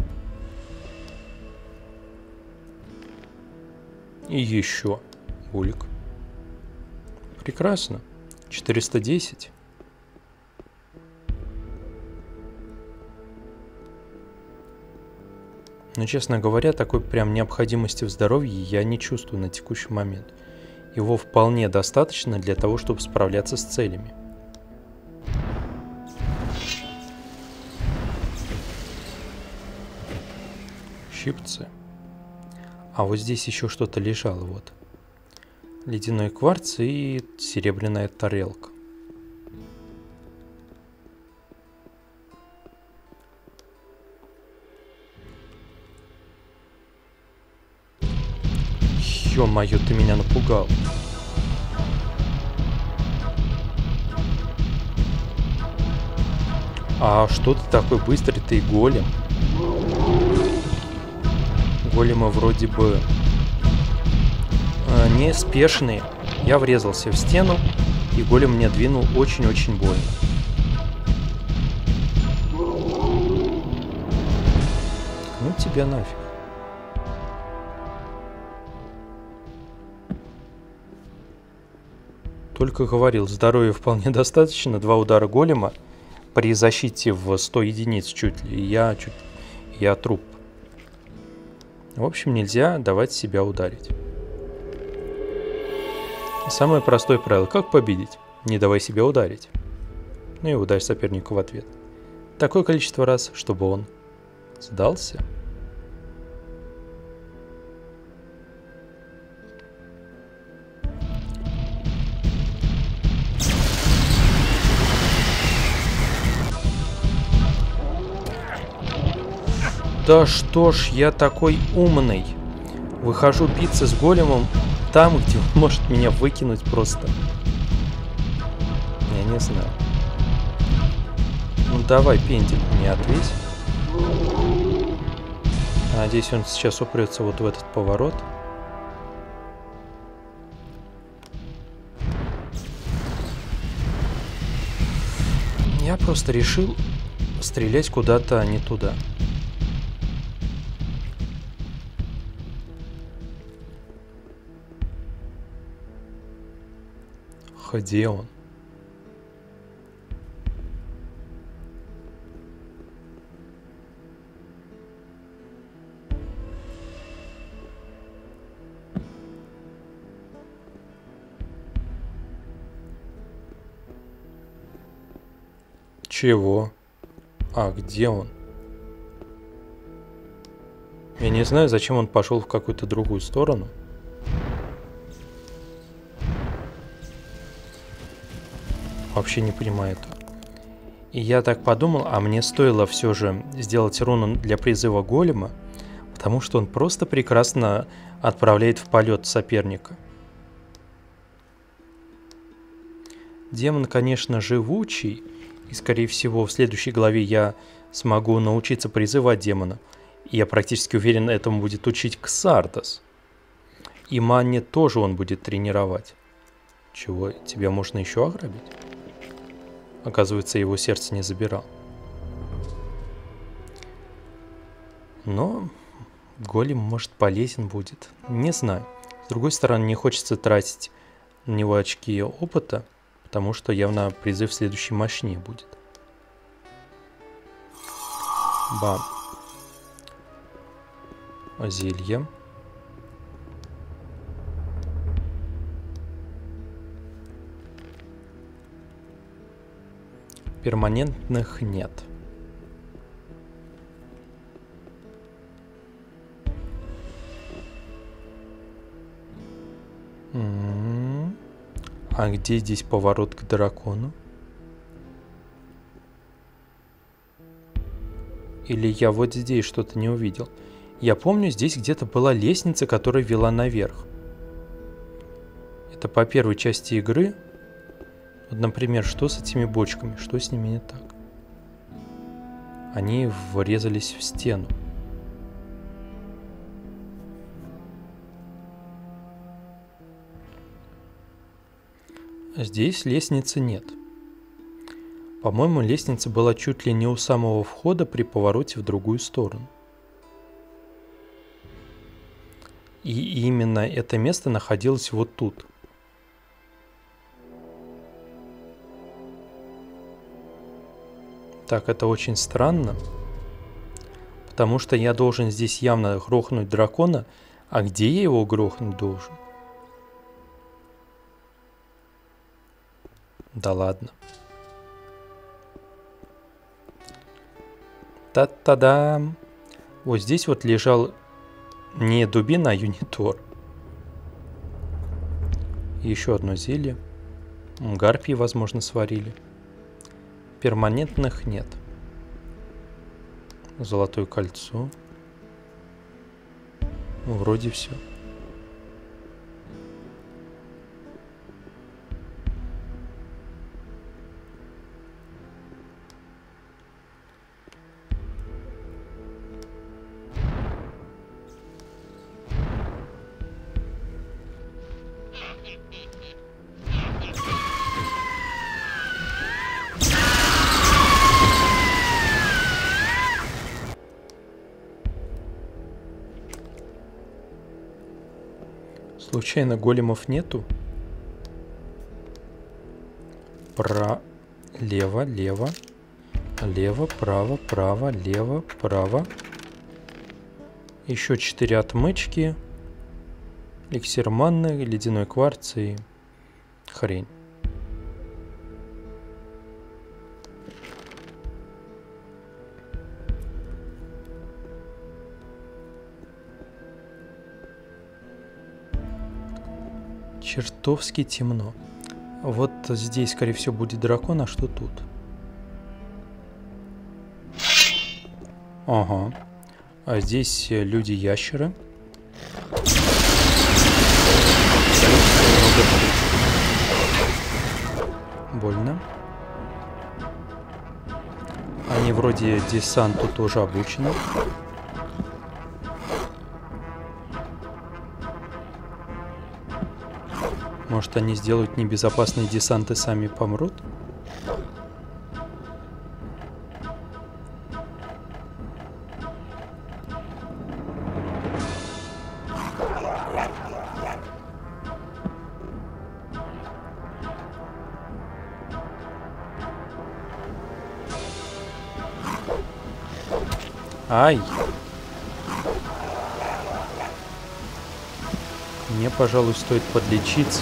И еще бульк. Прекрасно. четыреста десять. Но, честно говоря, такой прям необходимости в здоровье я не чувствую на текущий момент. Его вполне достаточно для того, чтобы справляться с целями. Щипцы. А вот здесь еще что-то лежало, вот. Ледяной кварц и серебряная тарелка. Ё-моё, ты меня напугал. А что ты такой быстрый, ты голем? Големы вроде бы э, неспешные. Я врезался в стену, и голем мне двинул очень-очень больно. Ну тебя нафиг. Только говорил, здоровья вполне достаточно. Два удара голема при защите в сто единиц чуть ли. Я чуть... Я труп. В общем, нельзя давать себя ударить. Самое простое правило. Как победить? Не давай себя ударить. Ну и ударь сопернику в ответ. Такое количество раз, чтобы он сдался. Да что ж я такой умный. Выхожу биться с големом там, где он может меня выкинуть просто. Я не знаю. Ну давай, пендель, не отвесь. Надеюсь, он сейчас упрется вот в этот поворот. Я просто решил стрелять куда-то не туда. Где он? Чего? А, где он? Я не знаю, зачем он пошел в какую-то другую сторону. Вообще не понимаю этого. И я так подумал, а мне стоило все же сделать руну для призыва голема, потому что он просто прекрасно отправляет в полет соперника. Демон, конечно, живучий, и, скорее всего, в следующей главе я смогу научиться призывать демона. И я практически уверен, этому будет учить Ксардос. И Манне тоже он будет тренировать. Чего? Тебя можно еще ограбить? Оказывается, его сердце не забирал. Но голем, может, полезен будет. Не знаю. С другой стороны, не хочется тратить на него очки опыта, потому что явно призыв следующий мощнее будет. Бам. Зелье. Перманентных нет. М-м-м. А где здесь поворот к дракону? Или я вот здесь что-то не увидел? Я помню, здесь где-то была лестница, которая вела наверх. Это по первой части игры. Вот, например, что с этими бочками? Что с ними не так? Они врезались в стену. Здесь лестницы нет. По-моему, лестница была чуть ли не у самого входа при повороте в другую сторону. И именно это место находилось вот тут. Так, это очень странно, потому что я должен здесь явно грохнуть дракона, а где я его грохнуть должен? Да ладно. Та-та-дам! Вот здесь вот лежал не дубина, а юнитор. Еще одно зелье. Гарпии, возможно, сварили. Перманентных нет. Золотое кольцо. Ну, вроде все. Случайно големов нету? Про... Лево, лево. Лево, право, право, лево, право. Еще четыре отмычки. Эликсир манны, ледяной кварц и хрень. Чертовски темно. Вот здесь, скорее всего, будет дракон, а что тут? Ага. А здесь люди-ящеры. Больно. Они вроде десанту тоже обучены. Может, они сделают небезопасные десанты, сами помрут? Ай! Мне, пожалуй, стоит подлечиться.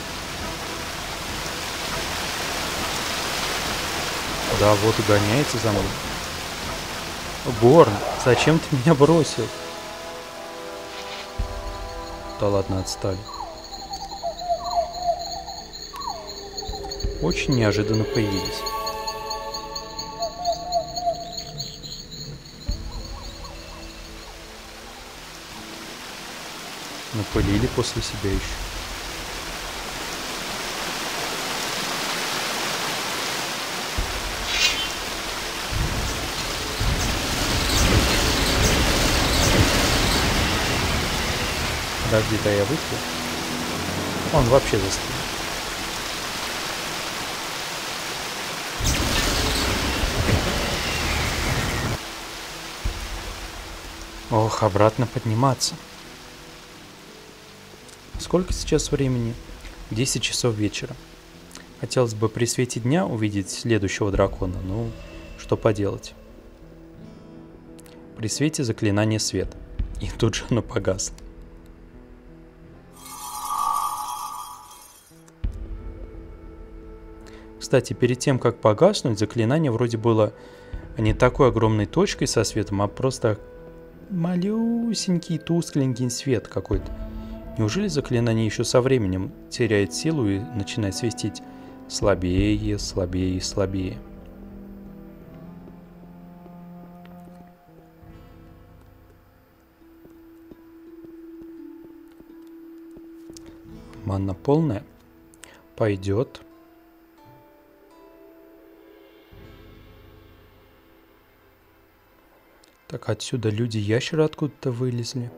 Да, вот угоняется за мной. Горн, зачем ты меня бросил? Да ладно, отстали. Очень неожиданно появились. Напылили после себя еще. Подожди, да я выпью. Он вообще застыл. Ох, обратно подниматься. Сколько сейчас времени? десять часов вечера. Хотелось бы при свете дня увидеть следующего дракона, ну, что поделать. При свете заклинание света. И тут же оно погасло. Кстати, перед тем, как погаснуть, заклинание вроде было не такой огромной точкой со светом, а просто малюсенький, тускленький свет какой-то. Неужели заклинание еще со временем теряет силу и начинает светить слабее, слабее и слабее? Манна полная. Пойдет. Так, отсюда люди-ящеры откуда-то вылезли.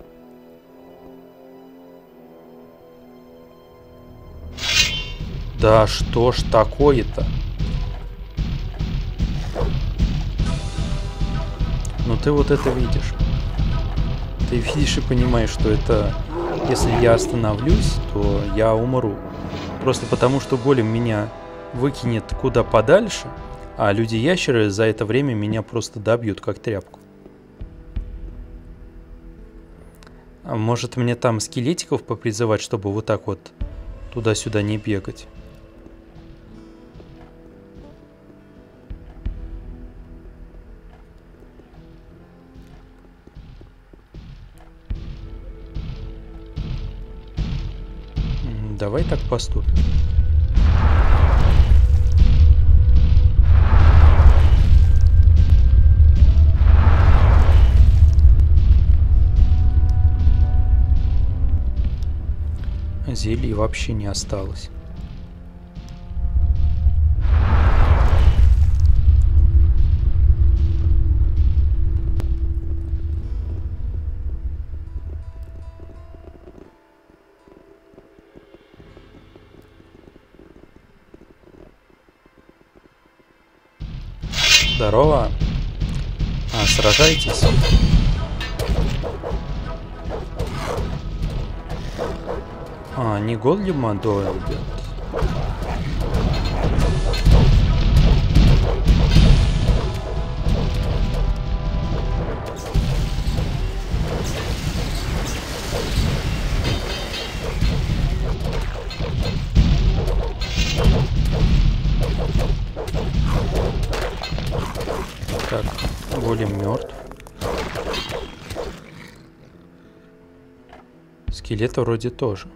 Да что ж такое-то? Ну ты вот это видишь. Ты видишь и понимаешь, что это... Если я остановлюсь, то я умру. Просто потому, что голем меня выкинет куда подальше, а люди-ящеры за это время меня просто добьют, как тряпку. А может мне там скелетиков попризывать, чтобы вот так вот туда-сюда не бегать? Давай так поступим. Зелий вообще не осталось. Здорово. А, сражайтесь. А, не голема долбят. Так, голем мертв. Скелета вроде тоже.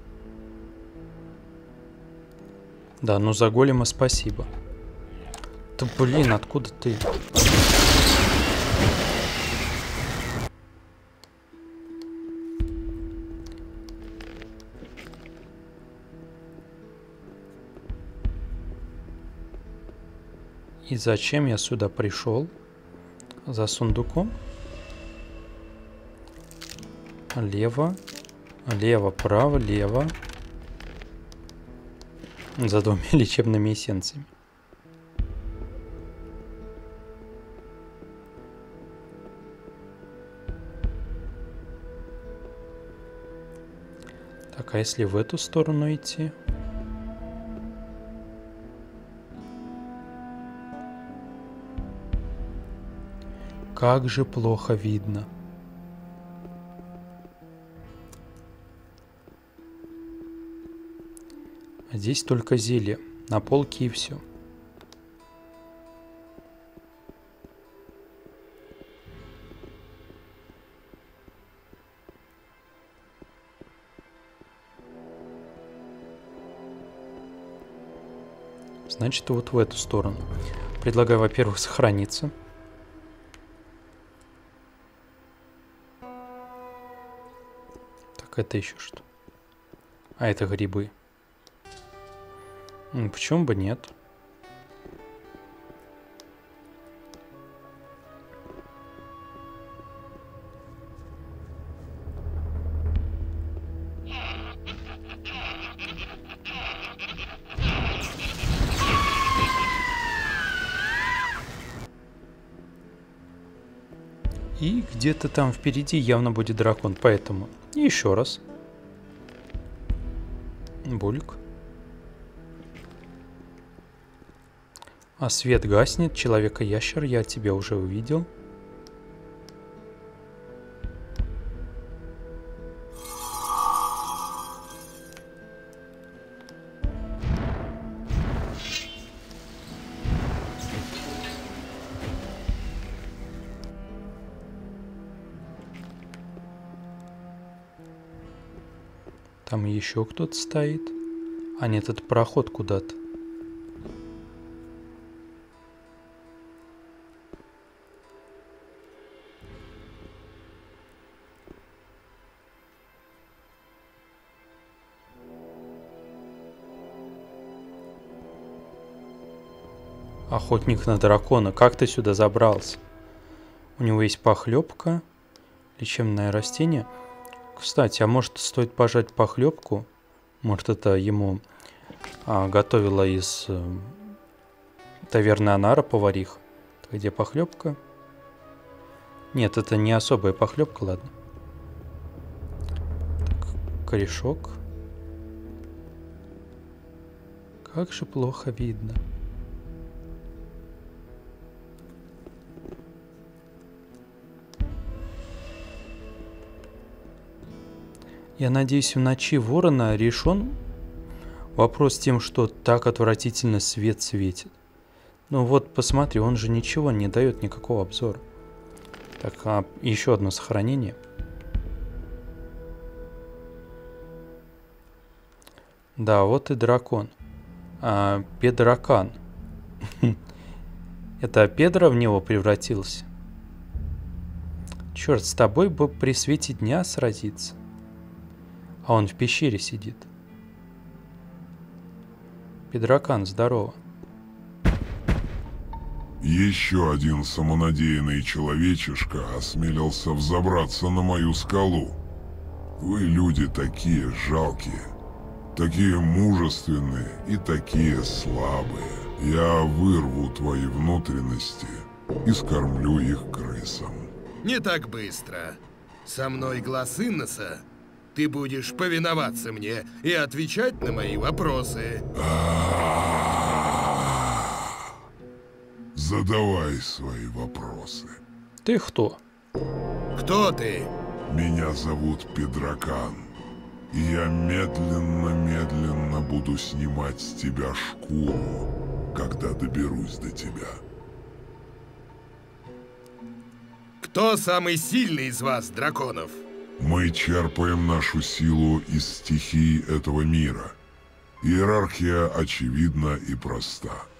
Да, ну за голема спасибо. Да блин, откуда ты? И зачем я сюда пришел? За сундуком? Лево. Лево, право, лево. За двумя лечебными эссенциями. Так, а если в эту сторону идти? Как же плохо видно. А здесь только зелье. На полке и все. Значит, вот в эту сторону. Предлагаю, во-первых, сохраниться. Так, это еще что? А это грибы. Ну, почему бы нет? И где-то там впереди явно будет дракон, поэтому еще раз. Булик. А свет гаснет. Человека-ящер, я тебя уже увидел. Там еще кто-то стоит. А нет, это проход куда-то. Охотник на дракона. Как ты сюда забрался? У него есть похлебка. Лечебное растение. Кстати, а может стоит пожать похлебку? Может это ему а, готовила из э, таверны Анара повариха. Где похлебка? Нет, это не особая похлебка, ладно. Так, корешок. Как же плохо видно. Я надеюсь, в ночи ворона решен вопрос с тем, что так отвратительно свет светит. Ну вот, посмотри, он же ничего не дает, никакого обзора. Так, а еще одно сохранение. Да, вот и дракон. А, Педракан. Это Педро в него превратился? Черт, с тобой бы при свете дня сразиться. А он в пещере сидит. Педракан, здорово. Еще один самонадеянный человечишка осмелился взобраться на мою скалу. Вы, люди, такие жалкие, такие мужественные и такие слабые. Я вырву твои внутренности и скормлю их крысам. Не так быстро. Со мной глаз Инноса. Ты будешь повиноваться мне и отвечать на мои вопросы. Задавай свои вопросы. Ты кто? Кто ты? Меня зовут Педракан. И я медленно-медленно буду снимать с тебя шкуру, когда доберусь до тебя. Кто самый сильный из вас, драконов? Мы черпаем нашу силу из стихий этого мира. Иерархия очевидна и проста.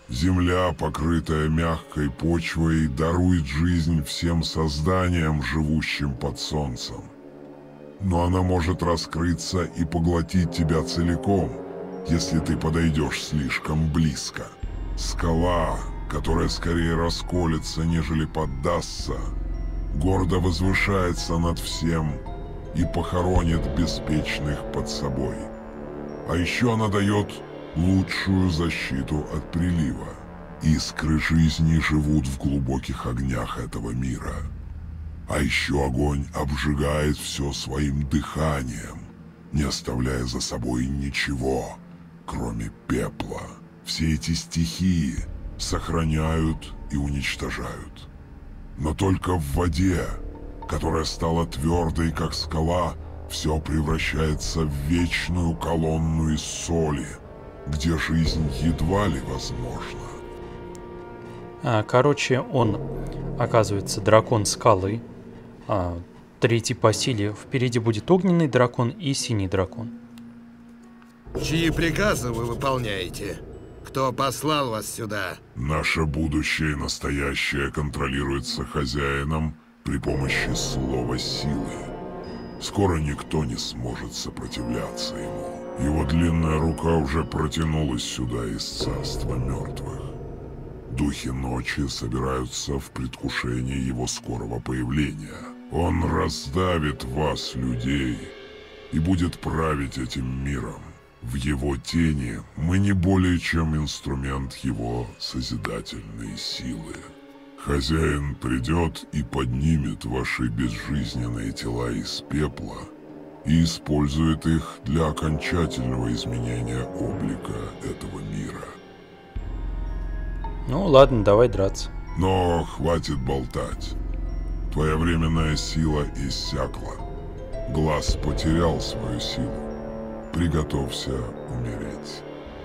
Земля, покрытая мягкой почвой, дарует жизнь всем созданиям, живущим под солнцем. Но она может раскрыться и поглотить тебя целиком, если ты подойдешь слишком близко. Скала, которая скорее расколется, нежели поддастся, гордо возвышается над всем и похоронит беспечных под собой. А еще она дает лучшую защиту от прилива. Искры жизни живут в глубоких огнях этого мира. А еще огонь обжигает все своим дыханием, не оставляя за собой ничего, кроме пепла. Все эти стихии сохраняют и уничтожают. Но только в воде, которая стала твердой, как скала, все превращается в вечную колонну из соли, где жизнь едва ли возможна. А, короче, он, оказывается, дракон скалы. А, третий по силе. Впереди будет огненный дракон и синий дракон. Чьи приказы вы выполняете? Кто послал вас сюда? Наше будущее и настоящее контролируется хозяином при помощи слова силы. Скоро никто не сможет сопротивляться ему. Его длинная рука уже протянулась сюда из царства мертвых. Духи ночи собираются в предвкушении его скорого появления. Он раздавит вас, людей, и будет править этим миром. В его тени мы не более чем инструмент его созидательной силы. Хозяин придет и поднимет ваши безжизненные тела из пепла и использует их для окончательного изменения облика этого мира. Ну ладно, давай драться. Но хватит болтать. Твоя временная сила иссякла. Глаз потерял свою силу. Приготовься умереть.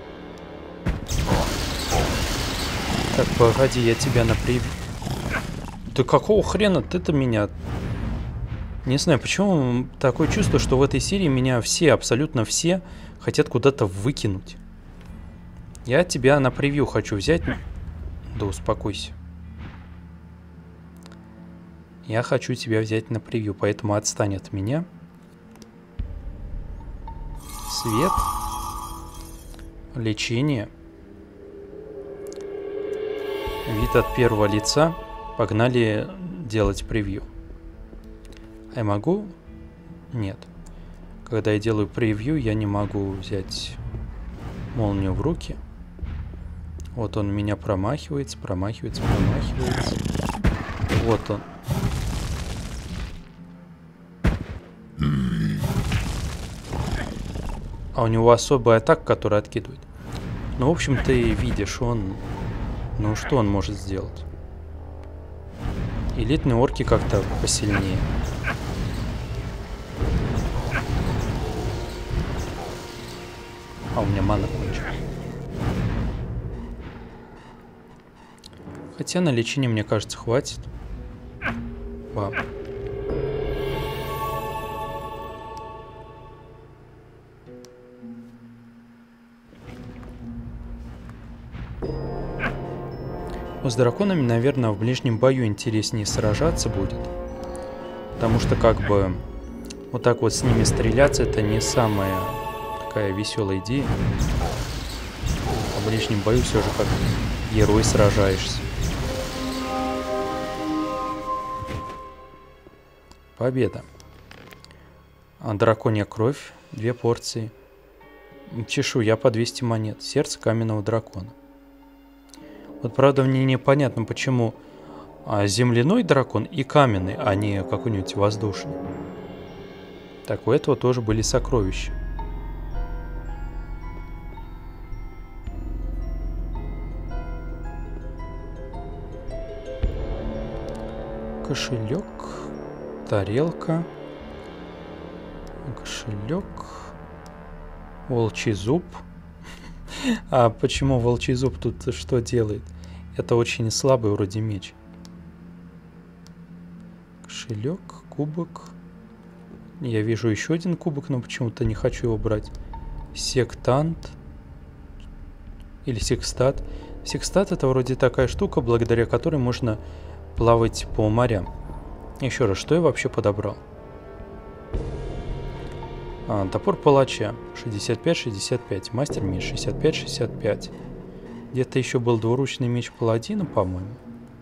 Так, погоди, я тебя наприв... Да какого хрена ты-то меня... Не знаю, почему такое чувство, что в этой серии меня все, абсолютно все, хотят куда-то выкинуть. Я тебя на превью хочу взять. Да успокойся. Я хочу тебя взять на превью, поэтому отстань от меня. Свет. Лечение. Вид от первого лица. Погнали делать превью. А я могу? Нет. Когда я делаю превью, я не могу взять молнию в руки. Вот он у меня промахивается, промахивается, промахивается. Вот он. А у него особая атака, которая откидывает. Ну, в общем, ты видишь, он... Ну, что он может сделать? Элитные орки как-то посильнее. А у меня мана кончилась. Хотя на лечение, мне кажется, хватит. Вау. С драконами, наверное, в ближнем бою интереснее сражаться будет. Потому что как бы вот так вот с ними стреляться — это не самая такая веселая идея. А в ближнем бою все же как герой сражаешься. Победа. А драконья кровь. Две порции. Чешуя по двести монет. Сердце каменного дракона. Вот правда мне непонятно, почему а, земляной дракон и каменный, а не какой-нибудь воздушный. Так, у этого тоже были сокровища. Кошелек, тарелка, кошелек, волчий зуб. А почему волчий зуб тут что делает? Это очень слабый вроде меч. Кошелек, кубок. Я вижу еще один кубок, но почему-то не хочу его брать. Сектант. Или секстат. Секстат — это вроде такая штука, благодаря которой можно плавать по морям. Еще раз, что я вообще подобрал? А, топор палача шестьдесят пять шестьдесят пять, мастер меч шестьдесят пять шестьдесят пять. Где-то еще был двуручный меч паладина, по-моему.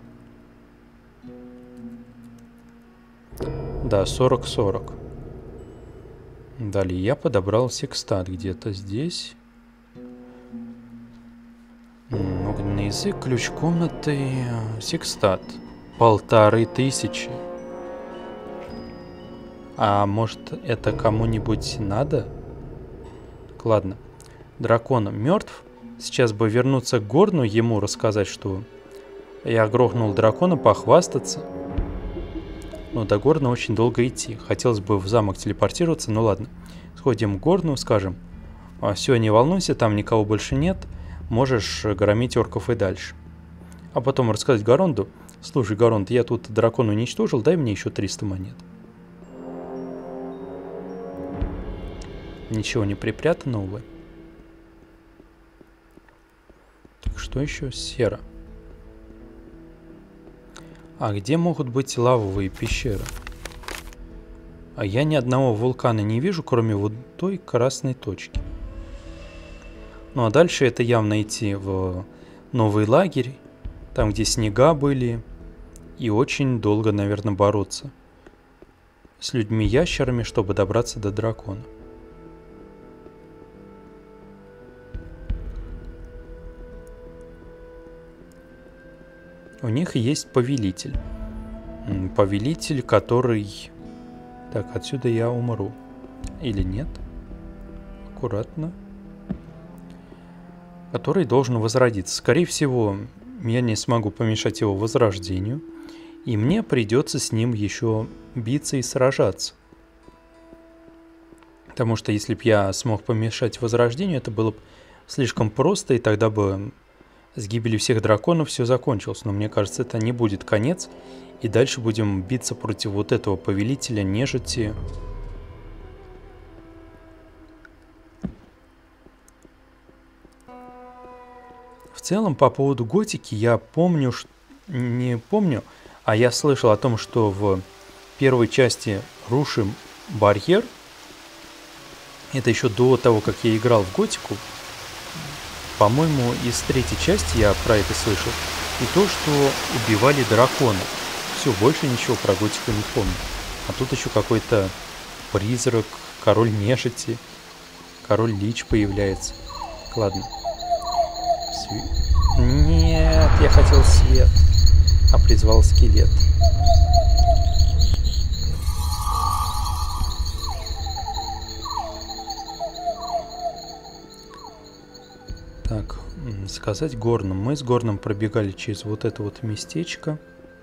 Да, сорок сорок. Далее я подобрал секстат где-то здесь. Огненный язык, ключ комнаты, секстат. Полторы тысячи. А может, это кому-нибудь надо? Так, ладно. Дракон мертв. Сейчас бы вернуться к Горну, ему рассказать, что я грохнул дракона, похвастаться. Но до Горна очень долго идти. Хотелось бы в замок телепортироваться, ну ладно. Сходим к Горну, скажем: все, не волнуйся, там никого больше нет. Можешь громить орков и дальше. А потом рассказать Гаронду: слушай, Гаронд, я тут дракона уничтожил, дай мне еще триста монет. Ничего не припрятано, увы. Так, что еще? Сера. А где могут быть лавовые пещеры? А я ни одного вулкана не вижу, кроме вот той красной точки. Ну а дальше это явно идти в новый лагерь, там где снега были, и очень долго, наверное, бороться с людьми-ящерами, чтобы добраться до дракона. У них есть повелитель. Повелитель, который... Так, отсюда я умру. Или нет? Аккуратно. Который должен возродиться. Скорее всего, я не смогу помешать его возрождению. И мне придется с ним еще биться и сражаться. Потому что если бы я смог помешать возрождению, это было бы слишком просто, и тогда бы с гибелью всех драконов все закончилось. Но мне кажется, это не будет конец. И дальше будем биться против вот этого повелителя нежити. В целом, по поводу готики, я помню, не помню, а я слышал о том, что в первой части рушим барьер. Это еще до того, как я играл в готику. По-моему, из третьей части я про это слышал. И то, что убивали дракона. Все, больше ничего про готику не помню. А тут еще какой-то призрак, король нежити, король лич появляется. Ладно. Сви... Нет, я хотел свет, а призвал скелет. Так, сказать Горном. Мы с Горном пробегали через вот это вот местечко.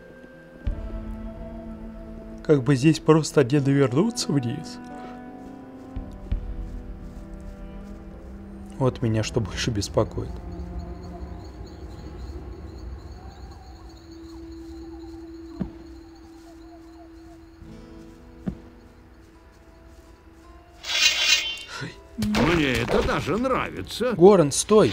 Как бы здесь просто не довернуться вниз. Вот меня что больше беспокоит. Мне это даже нравится. Горн, стой!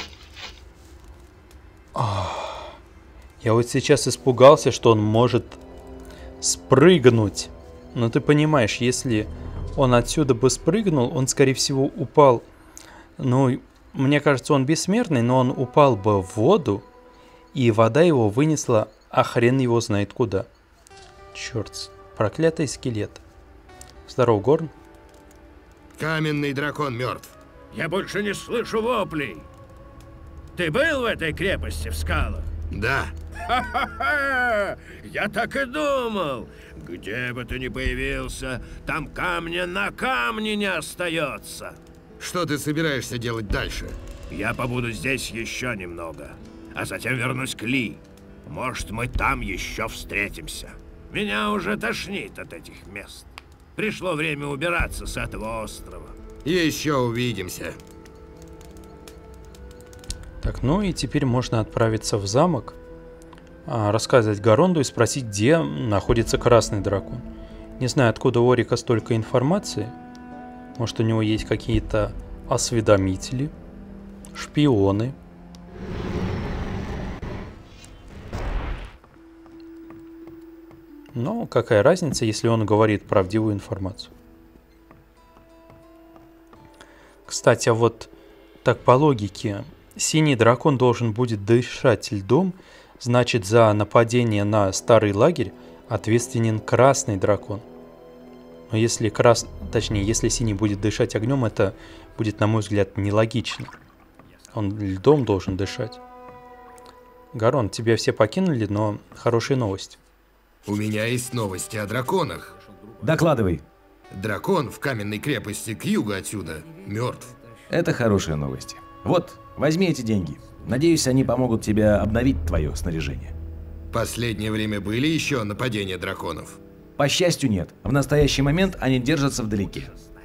Ах, я вот сейчас испугался, что он может спрыгнуть. Но ты понимаешь, если он отсюда бы спрыгнул, он, скорее всего, упал. Ну, мне кажется, он бессмертный, но он упал бы в воду, и вода его вынесла, а хрен его знает куда. Черт, проклятый скелет. Здорово, Горн. Каменный дракон мертв. Я больше не слышу воплей. Ты был в этой крепости в скалах? Да. Ха-ха-ха! Я так и думал. Где бы ты ни появился, там камня на камне не остается. Что ты собираешься делать дальше? Я побуду здесь еще немного, а затем вернусь к Ли. Может, мы там еще встретимся. Меня уже тошнит от этих мест. Пришло время убираться с этого острова. Еще увидимся. Так, ну и теперь можно отправиться в замок, рассказать Гаронду и спросить, где находится красный дракон. Не знаю, откуда у Орика столько информации. Может, у него есть какие-то осведомители, шпионы. Но какая разница, если он говорит правдивую информацию? Кстати, а вот так по логике, синий дракон должен будет дышать льдом, значит, за нападение на старый лагерь ответственен красный дракон. Но если крас... точнее, если синий будет дышать огнем, это будет, на мой взгляд, нелогично. Он льдом должен дышать. Гарон, тебя все покинули, но хорошая новость. У меня есть новости о драконах. Докладывай. Дракон в каменной крепости к югу отсюда мертв. Это хорошие новости. Вот, возьми эти деньги. Надеюсь, они помогут тебе обновить твое снаряжение. Последнее время были еще нападения драконов? По счастью, нет. В настоящий момент они держатся вдалеке.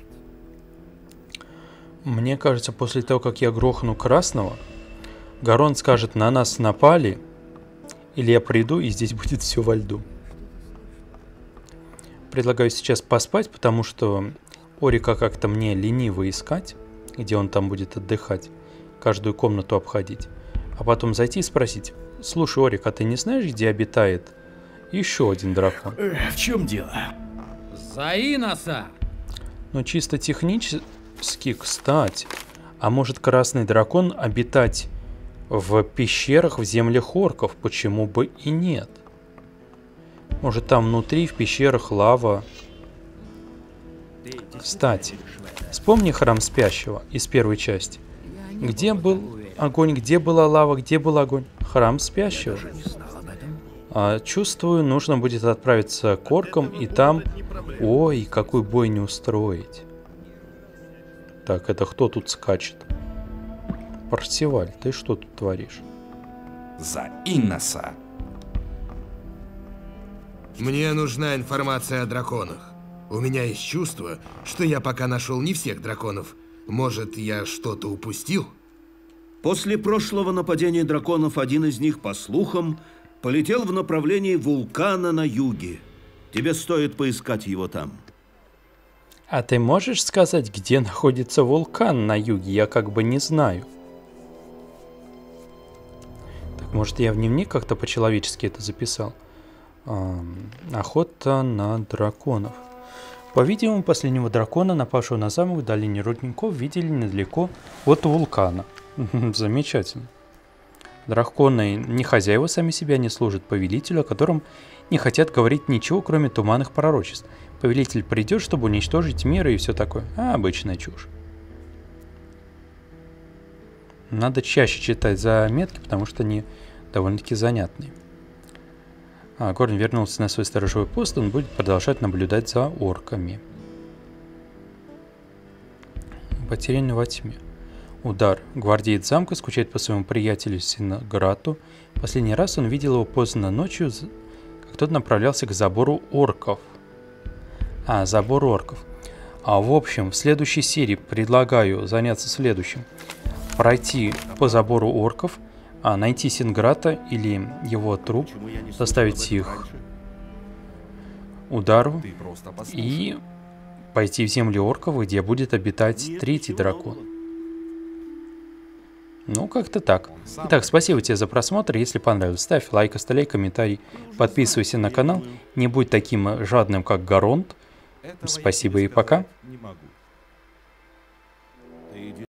Мне кажется, после того, как я грохну красного, Гарон скажет: на нас напали, или я приду, и здесь будет все во льду. Предлагаю сейчас поспать, потому что Орика как-то мне лениво искать, где он там будет отдыхать, каждую комнату обходить, а потом зайти и спросить: слушай, Орик, а ты не знаешь, где обитает еще один дракон? В чем дело? Заиноса! Ну, чисто технически, кстати, а может красный дракон обитать в пещерах в землях орков? Почему бы и нет? Может, там внутри, в пещерах, лава. Кстати, вспомни храм спящего из первой части. Где был огонь, где была лава, где был огонь? Храм спящего. А, чувствую, нужно будет отправиться к оркам и там... Ой, какой бой не устроить. Так, это кто тут скачет? Парсиваль, ты что тут творишь? Заиноса! Мне нужна информация о драконах. У меня есть чувство, что я пока нашел не всех драконов. Может, я что-то упустил? После прошлого нападения драконов один из них, по слухам, полетел в направлении вулкана на юге. Тебе стоит поискать его там. А ты можешь сказать, где находится вулкан на юге? Я как бы не знаю. Так, может, я в дневник как-то по-человечески это записал? Эм, охота на драконов. По-видимому, последнего дракона, напавшего на замок в долине рудников, видели недалеко от вулкана. Замечательно. Драконы не хозяева сами себя, не служат повелителю, о котором не хотят говорить ничего, кроме туманных пророчеств. Повелитель придет, чтобы уничтожить мир и все такое. А, обычная чушь. Надо чаще читать заметки, потому что они довольно-таки занятные. А, Горн вернулся на свой сторожевой пост, он будет продолжать наблюдать за орками. Потерянный во тьме. Удар. Гвардеец замка скучает по своему приятелю Синграту. Последний раз он видел его поздно ночью, как тот направлялся к забору орков. А, забор орков. А в общем, в следующей серии предлагаю заняться следующим. Пройти по забору орков, а, найти Синграта или его труп, заставить их удару и пойти в земли орков, где будет обитать третий дракон. Ну, как-то так. Итак, спасибо тебе за просмотр. Если понравилось, ставь лайк, оставляй комментарий, подписывайся на канал. Не будь таким жадным, как Гаронт. Спасибо и пока.